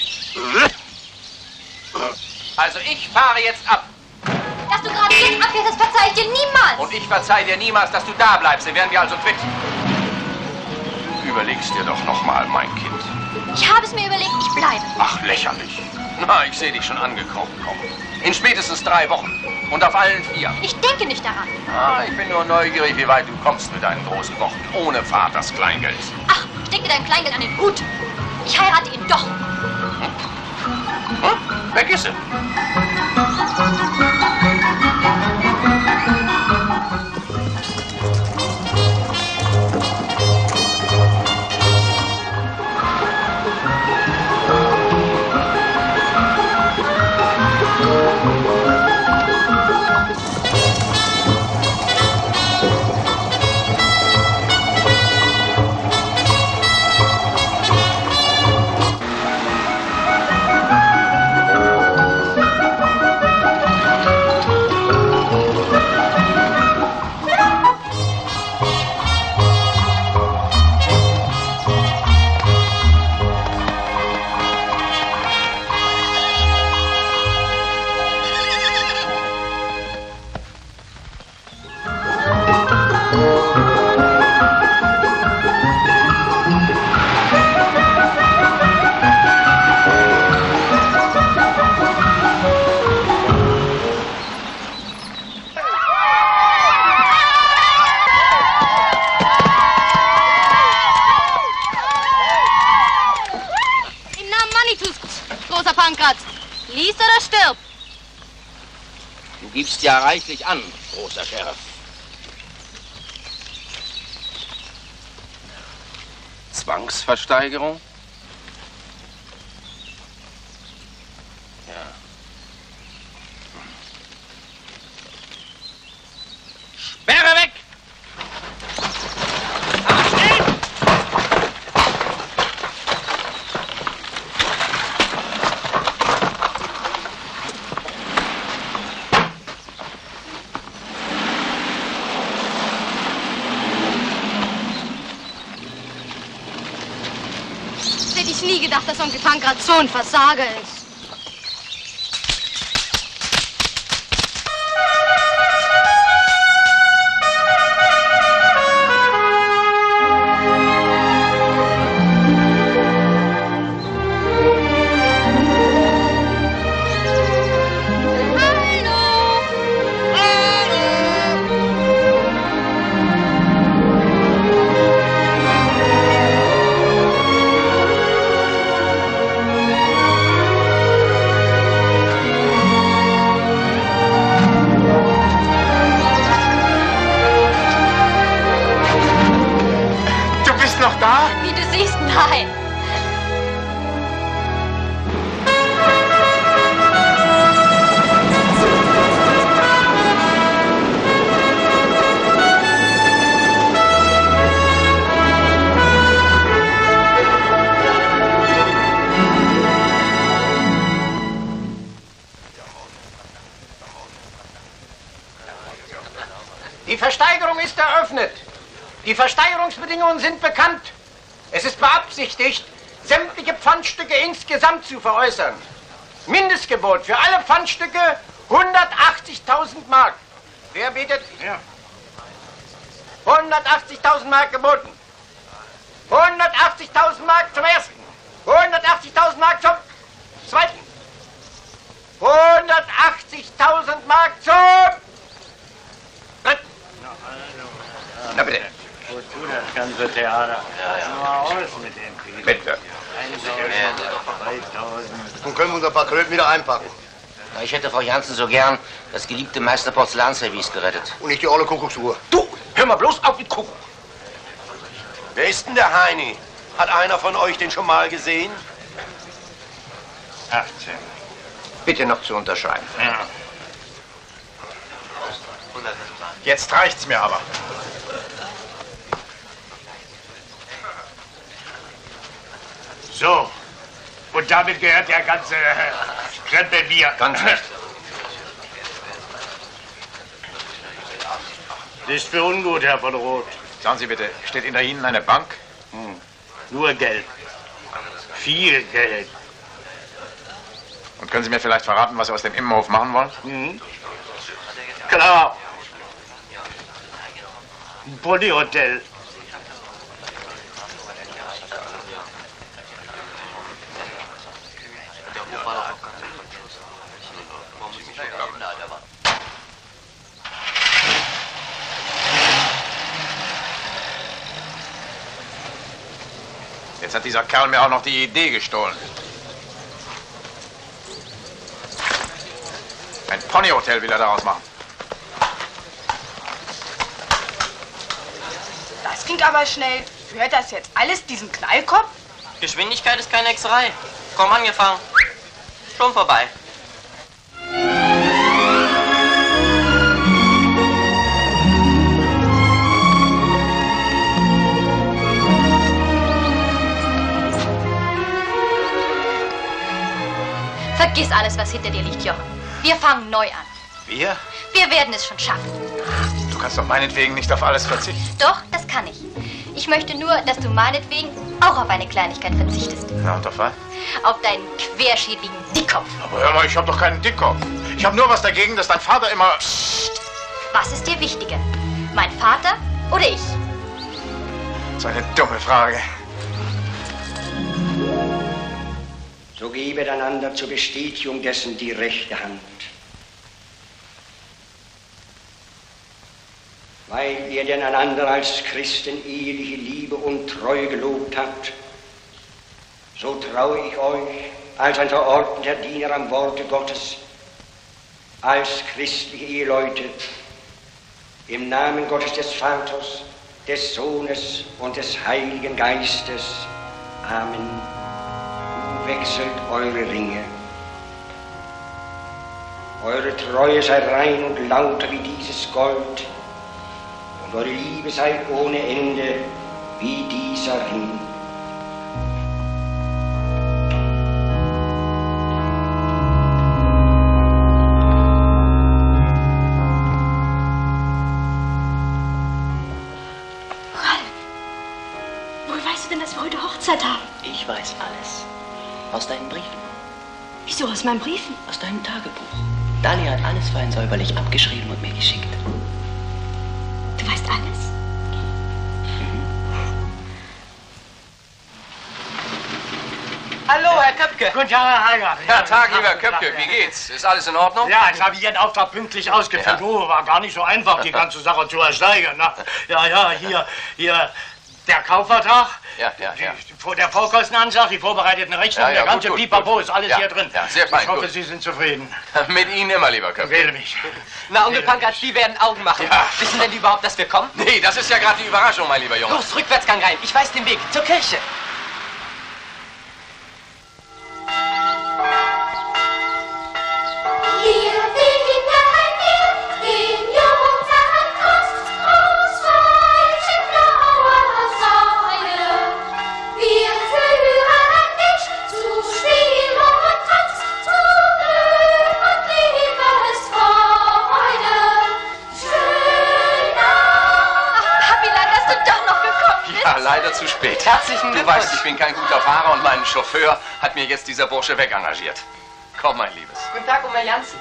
Also ich fahre jetzt ab. Dass du gerade jetzt abfährst, das verzeih ich dir niemals. Und ich verzeihe dir niemals, dass du da bleibst. Dann werden wir also quitt. Überleg's dir doch noch mal, mein Kind. Ich habe es mir überlegt, ich bleibe. Ach, lächerlich. Na, ich sehe dich schon angekrochen kommen. In spätestens 3 Wochen. Und auf allen 4. Ich denke nicht daran. Ah, ich bin nur neugierig, wie weit du kommst mit deinen großen Worten. Ohne Vaters Kleingeld. Ach, steck dir dein Kleingeld an den Hut. Ich heirate ihn doch. Weg ist er. Lies oder stirb. Du gibst ja reichlich an, großer Sheriff. Zwangsversteigerung? Ja. Sperre weg! Hätte ich nie gedacht, dass Onkel Pankrat so ein Versager ist. Wie du siehst, nein. Die Versteigerung ist eröffnet. Die Versteigerungsbedingungen sind bekannt. Es ist beabsichtigt, sämtliche Pfandstücke insgesamt zu veräußern. Mindestgebot für alle Pfandstücke 180.000 Mark. Wer bietet? Ja. 180.000 Mark geboten. 180.000 Mark zum ersten. 180.000 Mark zum zweiten. 180.000 Mark zum dritten. Na bitte. Wozu das ganze Theater? Mal aus mit dem Krieg. Bitte. 1.000, 3.000. Nun können wir unser paar Kröten wieder einpacken. Na, ich hätte Frau Jansen so gern das geliebte Meister Porzellanservice gerettet. Und nicht die olle Kuckucksuhr. Du, hör mal bloß auf mit Kuckuck. Wer ist denn der Heini? Hat einer von euch den schon mal gesehen? 18. Bitte noch zu unterschreiben. Ja. Jetzt reicht's mir aber. So. Und damit gehört der ganze Krempel mir. Ganz recht. Das ist für ungut, Herr von Roth. Sagen Sie bitte, steht hinter Ihnen eine Bank? Nur Geld. Viel Geld. Und können Sie mir vielleicht verraten, was Sie aus dem Immenhof machen wollen? Klar. Ein Ponyhotel. Jetzt hat dieser Kerl mir auch noch die Idee gestohlen. Ein Ponyhotel will er daraus machen. Das ging aber schnell. Gehört das jetzt alles diesem Knallkopf? Geschwindigkeit ist keine Hexerei. Komm, angefangen. Schon vorbei. Vergiss alles, was hinter dir liegt, Jochen. Wir fangen neu an. Wir? Wir werden es schon schaffen. Du kannst doch meinetwegen nicht auf alles verzichten. Doch, das kann ich. Ich möchte nur, dass du meinetwegen auch auf eine Kleinigkeit verzichtest. Na, und auf was? Auf deinen querschädligen Dickkopf. Aber hör mal, ich hab doch keinen Dickkopf. Ich hab nur was dagegen, dass dein Vater immer... Psst. Was ist dir wichtiger? Mein Vater oder ich? So eine dumme Frage. So gebet einander zur Bestätigung dessen die rechte Hand. Weil ihr denn einander als Christen eheliche Liebe und Treue gelobt habt, so traue ich euch als ein verordneter Diener am Worte Gottes, als christliche Eheleute, im Namen Gottes des Vaters, des Sohnes und des Heiligen Geistes. Amen. Wechselt eure Ringe. Eure Treue sei rein und lauter wie dieses Gold, und eure Liebe sei ohne Ende wie dieser Ring. Woher weißt du denn, dass wir heute Hochzeit haben? Ich weiß alles. Aus deinen Briefen. Wieso aus meinen Briefen? Aus deinem Tagebuch. Dali hat alles fein säuberlich abgeschrieben und mir geschickt. Du weißt alles? Hallo, Herr Köpke. Guten Tag, Herr Heiger. Ja, Tag, lieber Köpke. Wie geht's? Ist alles in Ordnung? Ja, jetzt habe ich Ihren Auftrag pünktlich ausgeführt. Ja. Oh, war gar nicht so einfach, die ganze Sache zu ersteigern. Na, ja, hier, der Kaufvertrag, der Vorkostenanschlag, die vorbereiteten Rechnungen, der ganze Pipapo ist alles hier drin. Ja, sehr fein, ich hoffe, gut. Sie sind zufrieden. Mit Ihnen immer, lieber Köpke. Wähle mich. Na, Onkel Pankratz, die werden Augen machen. Ja. Wissen denn die überhaupt, dass wir kommen? Nee, das ist ja gerade die Überraschung, mein lieber Junge. Los, Rückwärtsgang rein. Ich weiß den Weg. Zur Kirche. Ja, leider zu spät. Herzlichen Du Glückwunsch. weißt, ich bin kein guter Fahrer und meinen Chauffeur hat mir jetzt dieser Bursche wegengagiert. Komm, mein Liebes. Guten Tag, Oma Jansen.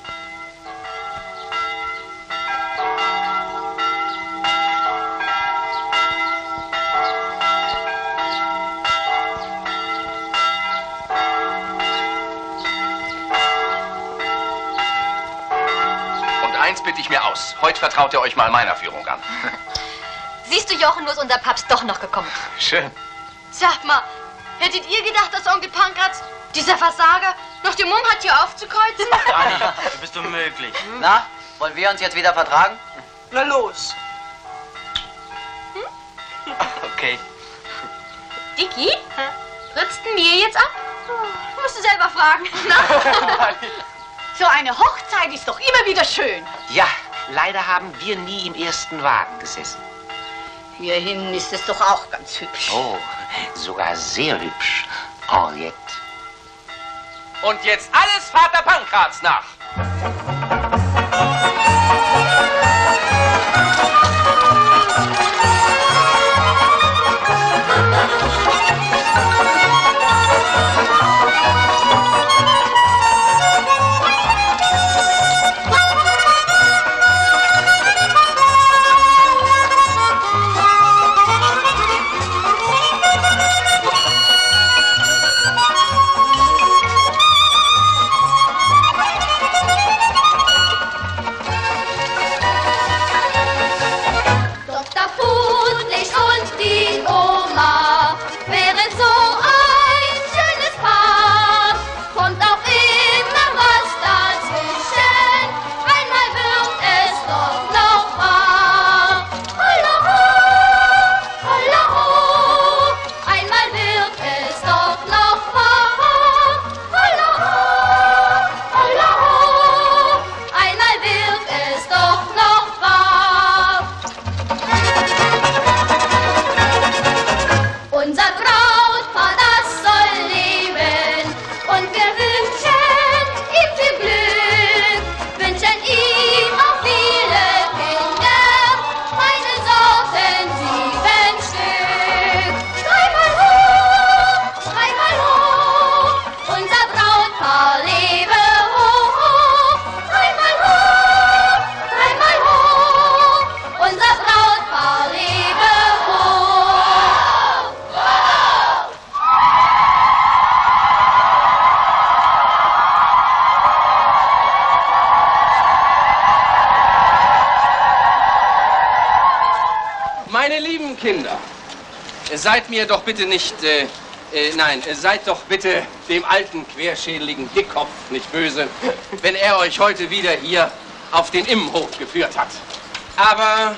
Und eins bitte ich mir aus. Heute vertraut ihr euch mal meiner Führung an. Siehst du, Jochen, wo ist unser Papst doch noch gekommen? Schön. Sagt mal, hättet ihr gedacht, dass Onkel Pankratz, dieser Versager, noch den Mumm hat, hier aufzukreuzen? Dani, du bist unmöglich. Na, wollen wir uns jetzt wieder vertragen? Na los. Okay. Dicky, ritzt denn mir jetzt ab? Musst du selber fragen. Na? So eine Hochzeit ist doch immer wieder schön. Ja, leider haben wir nie im ersten Wagen gesessen. Hier hinten ist es doch auch ganz hübsch. Oh, sogar sehr hübsch. Henriette. Und jetzt alles Vater Pankratz nach. Dr. Pudlich und die Oma wären so ein schönes Paar. Kommt auch immer was dazwischen, einmal wird es doch noch wahr. Holla ho, holla ho, einmal wird es doch noch wahr. Holla ho, holla ho, einmal wird es doch noch wahr. Unser Brautpaar, das soll leben und wir wünschen ihm viel Glück, wünschen ihm auch viele Kinder, meine Sorten 7 Stück. Dreimal hoch, unser Brautpaar lebe hoch. Dreimal hoch, unser Brautpaar lebe hoch. Meine lieben Kinder, seid mir doch bitte nicht, seid doch bitte dem alten, querschädeligen Dickkopf nicht böse, wenn er euch heute wieder hier auf den Immenhof geführt hat. Aber,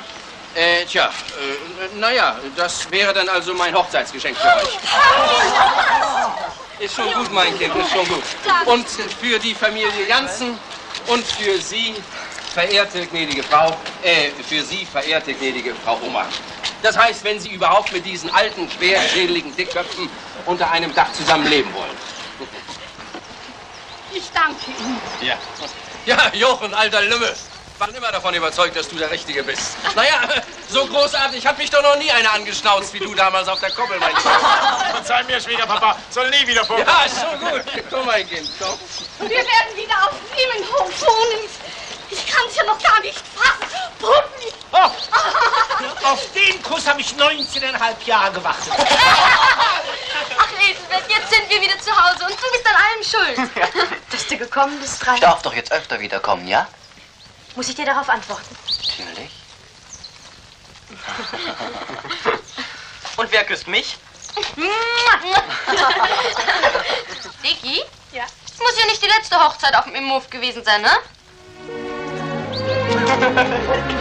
naja, das wäre dann also mein Hochzeitsgeschenk für euch. Ist schon gut, mein Kind, ist schon gut. Und für die Familie Jansen und für Sie, verehrte gnädige Frau, Oma. Das heißt, wenn Sie überhaupt mit diesen alten, schwerschädeligen Dickköpfen unter einem Dach zusammenleben wollen. Ich danke Ihnen. Ja. Ja, Jochen, alter Lümmel. Ich war immer davon überzeugt, dass du der Richtige bist. Naja, so großartig hat mich doch noch nie einer angeschnauzt wie du damals auf der Koppel, mein Kind. Verzeih mir, Schwiegerpapa, soll nie wieder vorkommen. Ja, ist schon gut. Komm, mein Kind, komm. Wir werden wieder auf dem Immenhof wohnen. Ich kann es ja noch gar nicht fassen. Puppi. Oh, auf den Kuss habe ich 19,5 Jahre gewartet. Ach, Elisabeth, jetzt sind wir wieder zu Hause und du bist an allem schuld. Dass du gekommen bist, Ralf. Ich darf doch jetzt öfter wiederkommen, ja? Muss ich dir darauf antworten? Natürlich. Und wer küsst mich? Dicky? Ja? Es muss ja nicht die letzte Hochzeit auf dem Immenhof gewesen sein, ne?